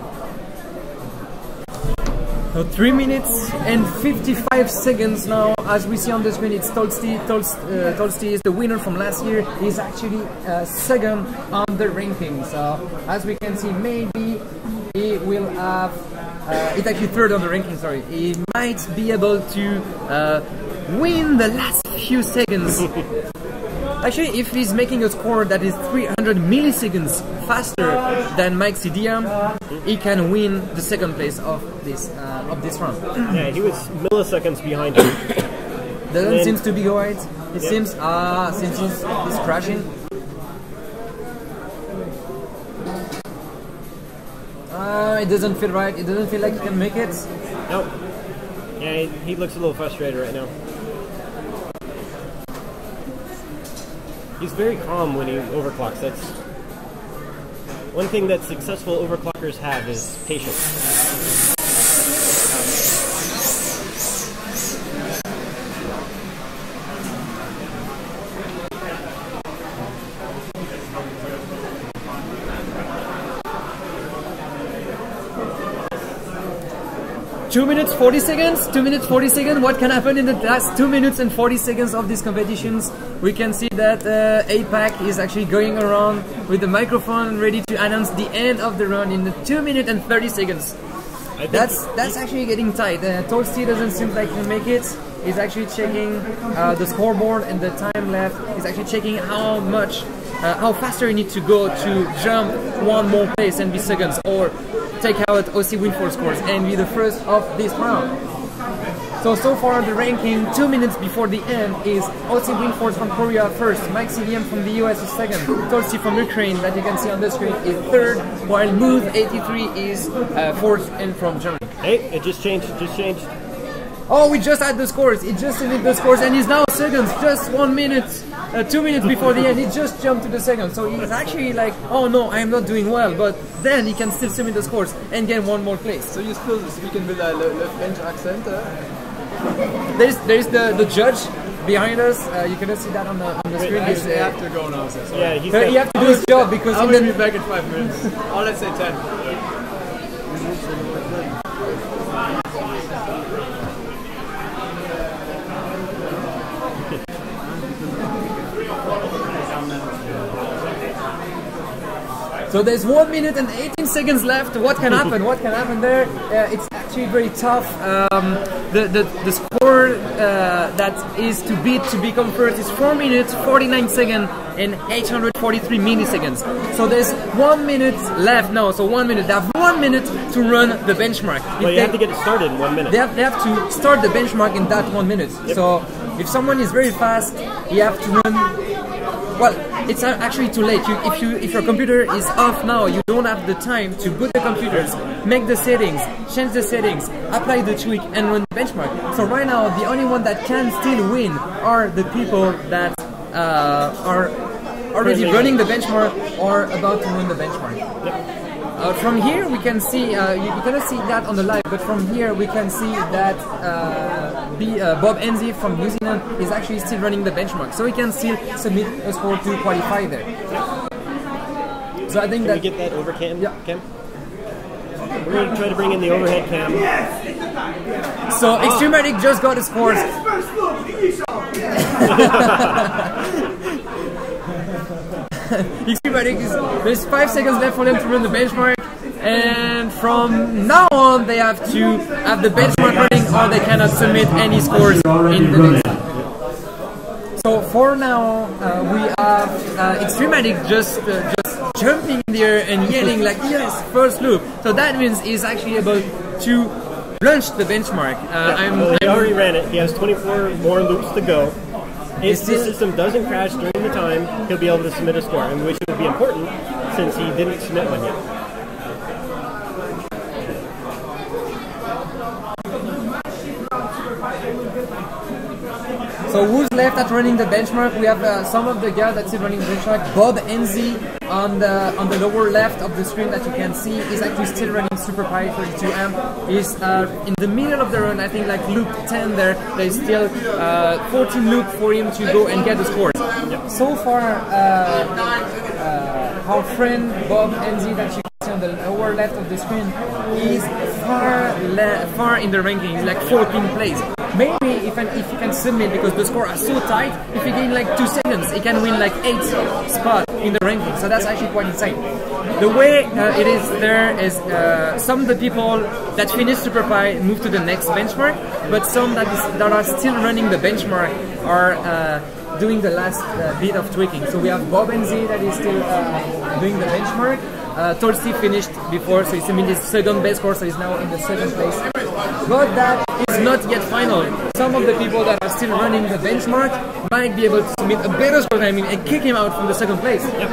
So three minutes and fifty-five seconds now. As we see on the screen, it's Tolsti. Tolsti, uh, Tolsti is the winner from last year. He's actually uh, second on the ranking. So as we can see, maybe he will have. Uh, it's actually third on the ranking. Sorry, he might be able to uh, win the last few seconds. Actually, if he's making a score that is three hundred milliseconds faster than Mike C D M, he can win the second place of this uh, of this round. Yeah, he was milliseconds behind him. Doesn't then, seem to be right. It yeah. seems ah, uh, seems he's, he's crashing. Uh, it doesn't feel right. It doesn't feel like he can make it. Nope. Yeah, he, he looks a little frustrated right now. He's very calm when he overclocks. That's one thing that successful overclockers have, is patience. Two minutes forty seconds. Two minutes forty seconds. What can happen in the last two minutes and forty seconds of these competitions? We can see that uh, APAC is actually going around with the microphone, ready to announce the end of the run in the two minutes and thirty seconds. That's that's actually getting tight. Uh, Tolsti doesn't seem like he can make it. He's actually checking uh, the scoreboard and the time left. He's actually checking how much, uh, how faster he needs to go to jump one more place and be seconds, or take out O C Windforce scores and be the first of this round. So, so far the ranking, two minutes before the end, is O C Windforce from Korea first, Mike C D M from the U S is second, Tolsti from Ukraine, that you can see on the screen, is third, while Move eighty-three is uh, fourth and from Germany. Hey, it just changed, it just changed. Oh, we just had the scores, it just ended the scores, and he's now seconds, just one minute, uh, two minutes before the end, he just jumped to the second, so he's actually like, oh no, I'm not doing well, but then he can still submit the scores and get one more place. So you still speaking with uh, le, le French accent? Uh? There's there's the, the judge behind us, uh, you cannot see that on the, on the Wait, screen. I actually have to go now, so sorry. Yeah, he's so he has to do his job, because I'm going to be back in five minutes. Oh, let's say ten. So there's one minute and eighteen seconds left. What can happen? What can happen there? Uh, it's actually actually very tough. Um, the, the, the score uh, that is to beat to become first is four minutes, forty-nine seconds, and eight hundred forty-three milliseconds. So there's one minute left now. So one minute. They have one minute to run the benchmark. If well, you they, have to get it started in one minute. They have, they have to start the benchmark in that one minute. Yep. So if someone is very fast, you have to run. Well, it's actually too late. You, if you if your computer is off now, you don't have the time to boot the computers, make the settings, change the settings, apply the tweak, and run the benchmark. So right now, the only one that can still win are the people that uh, are already running the benchmark or about to run the benchmark. Yep. Uh, from here we can see, uh, you, you cannot see that on the live, but from here we can see that uh, B, uh, Bob Enzi from New Zealand is actually still running the benchmark, so he can still submit a score to qualify there. So I think can that... we get that over cam? Yeah. Cam? We're going to try to bring in the overhead cam. So Extrematic just got his scores. Extrematic is, there's five seconds left for them to run the benchmark, and from now on they have to have the benchmark running or they cannot submit any scores in the next. So for now uh, we have uh, Extrematic just uh, just jumping in the air and yelling like yes, first loop. So that means he's actually able to launch the benchmark. Uh, yeah, I'm, well, he I'm, already ran it. He has twenty-four more loops to go. If the system doesn't crash during the time, he'll be able to submit a score, and which would be important since he didn't submit one yet. So who's left at running the benchmark? We have uh, some of the guys that's still running the benchmark. Bob Enzi on the on the lower left of the screen that you can see is actually still running SuperPi thirty-two M. He's uh, in the middle of the run, I think like loop ten there. There's still uh, fourteen loops for him to go and get the scores. Yep. So far, uh, uh, our friend Bob Enzi that you can see on the lower left of the screen is far far in the ranking. He's like fourteenth place. Maybe if, an, if he can submit, because the scores are so tight, if he gain like two seconds, he can win like eight spots in the ranking. So that's actually quite insane. The way uh, it is there is uh, some of the people that finish SuperPi move to the next benchmark, but some that, is, that are still running the benchmark are uh, doing the last uh, bit of tweaking. So we have Bob Enzi that is still uh, doing the benchmark. Uh, Tolsty finished before, so he's in his second best score, so he's now in the second place. But that is not yet final. Some of the people that are still running the benchmark might be able to submit a better score than him and kick him out from the second place. Yep.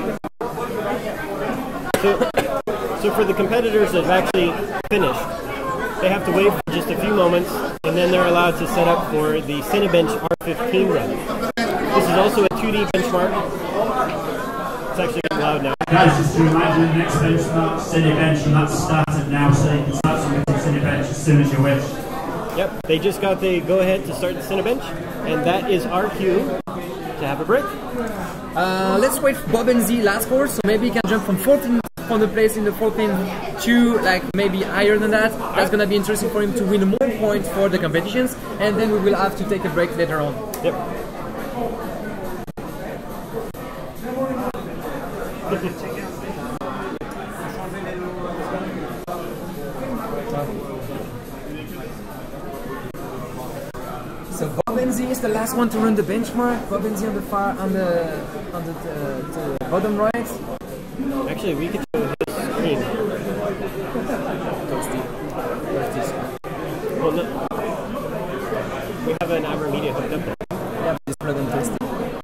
So, so for the competitors that have actually finished, they have to wait for just a few moments, and then they're allowed to set up for the Cinebench R fifteen run. This is also a two D benchmark. It's actually getting loud now. Guys, just to remind you, the next benchmark, Cinebench, and that's started now, so you can start submitting Cinebench as soon as you wish. Yep, they just got the go-ahead to start the Cinebench, and that is our cue to have a break. Uh, let's wait for Bob Enzi last score, so maybe he can jump from fourteenth from the place in the fourteenth to like maybe higher than that. That's gonna be interesting for him to win more points for the competitions, and then we will have to take a break later on. Yep. So Bob Enzi is the last one to run the benchmark. Bob Enzi on the far on the on the, uh, the bottom right. Actually, we could show his screen. Toasty. Well, no. We have an Abra Media hooked up there. Yeah, just plug on Toasty.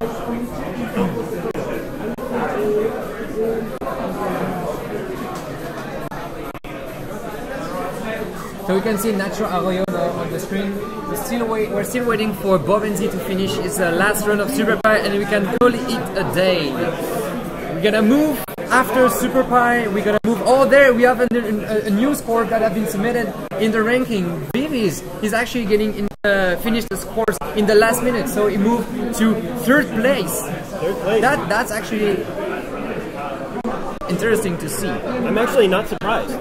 So we can see Nacho Arroyo now on the screen. We're still, wait, we're still waiting for Bob Enzi to finish his uh, last run of SuperPi, and we can call it a day. We're gonna move after SuperPi. We're gonna move. Oh, there we have a, a, a new score that have been submitted in the ranking. Vivis is actually getting in, uh, finished the scores in the last minute, so he moved to third place. Third place. That that's actually interesting to see. I'm actually not surprised.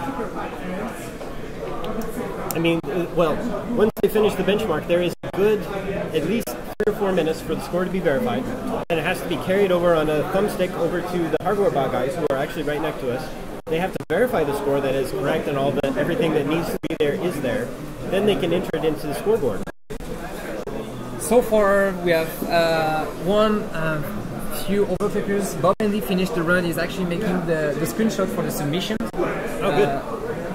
I mean, well, once they finish the benchmark, there is a good at least three or four minutes for the score to be verified, and it has to be carried over on a thumbstick over to the hardware bot guys who are actually right next to us. they have to verify the score that is correct and all the everything that needs to be there is there. Then they can enter it into the scoreboard. So far, we have uh, one uh, few overclockers. Bob Andy finished the run. He's actually making the, the screenshot for the submission. Oh, good. Uh,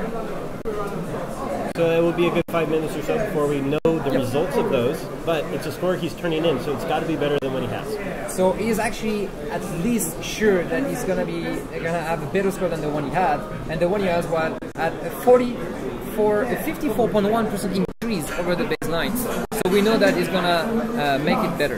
So it will be a good five minutes or so before we know the Yep. results of those. But it's a score he's turning in, so it's got to be better than what he has. So he's actually at least sure that he's gonna be gonna have a better score than the one he had, and the one he has was at a forty-four, a fifty-four point one percent increase over the baseline. So we know that he's gonna uh, make it better.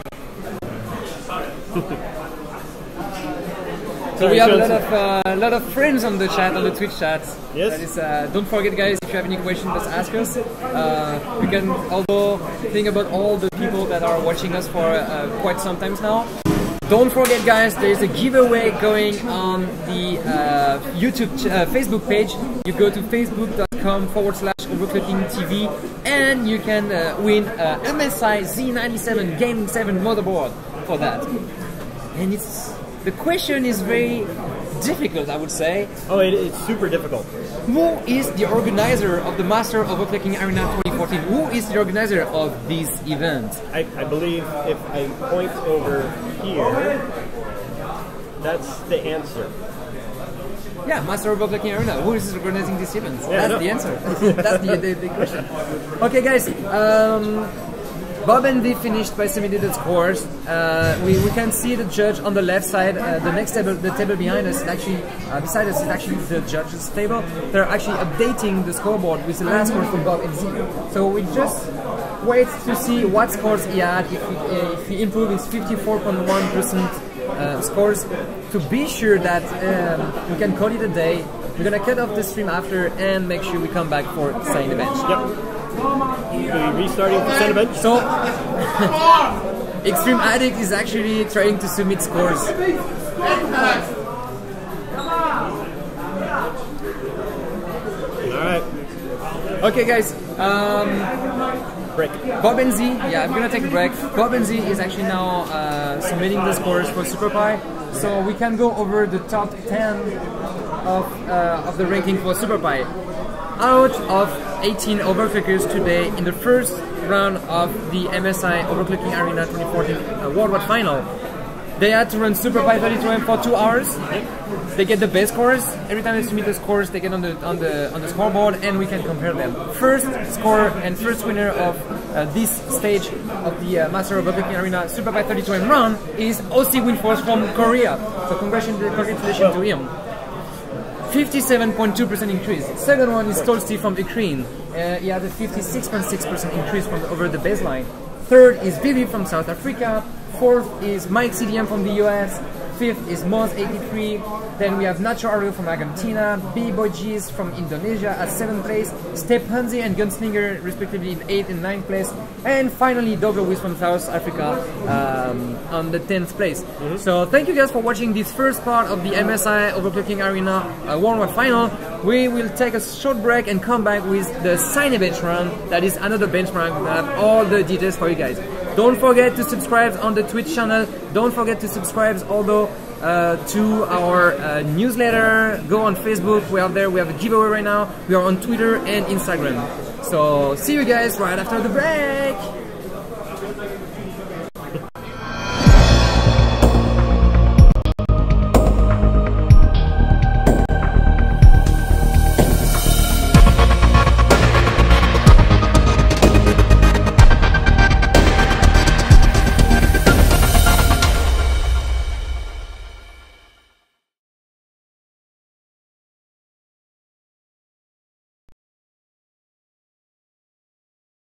So we have a lot of uh, a lot of friends on the chat, on the Twitch chat. Yes. That is, uh, don't forget, guys, if you have any questions, just ask us. Uh, you can also think about all the people that are watching us for uh, quite some times now. Don't forget, guys, there is a giveaway going on the uh, YouTube, uh, Facebook page. You go to facebook.com forward slash OverClocking-TV and you can uh, win a M S I Z ninety-seven Gaming seven motherboard for that. And it's the question is very difficult, I would say. Oh, it, it's super difficult. Who is the organizer of the Master Overclocking Arena twenty fourteen? Who is the organizer of this event? I, I believe if I point over here, that's the answer. Yeah, Master Overclocking Arena. Who is organizing this event? Yeah, That's no. the answer. That's the, the, the question. Okay, guys. Um, Bob and Dee finished by submitting the scores. Uh, we, we can see the judge on the left side. Uh, the next table, the table behind us, is actually uh, beside us, is actually the judge's table. They're actually updating the scoreboard with the last score from Bob and Dee. So we just wait to see what scores he had. If he, uh, if he improved his fifty-four point one percent uh, scores, to be sure that um, we can call it a day. We're gonna cut off the stream after and make sure we come back for sign the bench. Yep. Are we restarting for center bench? So, Extreme Addict is actually trying to submit scores. Alright. Okay, guys. Um, Break. Bob and Z, yeah, I'm gonna take a break. Bob and Z is actually now uh, submitting the scores for SuperPi, so we can go over the top ten of uh, of the ranking for SuperPi. Out of eighteen overclockers today in the first round of the M S I Overclocking Arena twenty fourteen uh, Worldwide Final, they had to run SuperPi thirty-two M for two hours. They get the best scores. Every time they submit the scores, they get on the on the on the scoreboard, and we can compare them. First score and first winner of uh, this stage of the uh, Master Overclocking Arena SuperPi thirty-two M run is O C Winforce from Korea. So congratulations, congratulations to him. fifty-seven point two percent increase. Second one is Tolsti from Ukraine. Uh, he had a fifty-six point six percent increase from the, over the baseline. Third is Vivi from South Africa. Fourth is Mike C D M from the U S. Fifth is Moz eighty-three. Then we have Nacho Ario from Argentina. B-Boy G's from Indonesia at seventh place. Step Hanzi and Gunslinger respectively in eighth and ninth place. And finally Dogo Wiz from South Africa um, on the tenth place. Mm-hmm. So thank you guys for watching this first part of the M S I Overclocking Arena uh, Worldwide Final. We will take a short break and come back with the Sign a Bench run. That is another benchmark. We have all the details for you guys. Don't forget to subscribe on the Twitch channel. Don't forget to subscribe although uh, to our uh, newsletter. Go on Facebook. We are there. We have a giveaway right now. We are on Twitter and Instagram. So see you guys right after the break.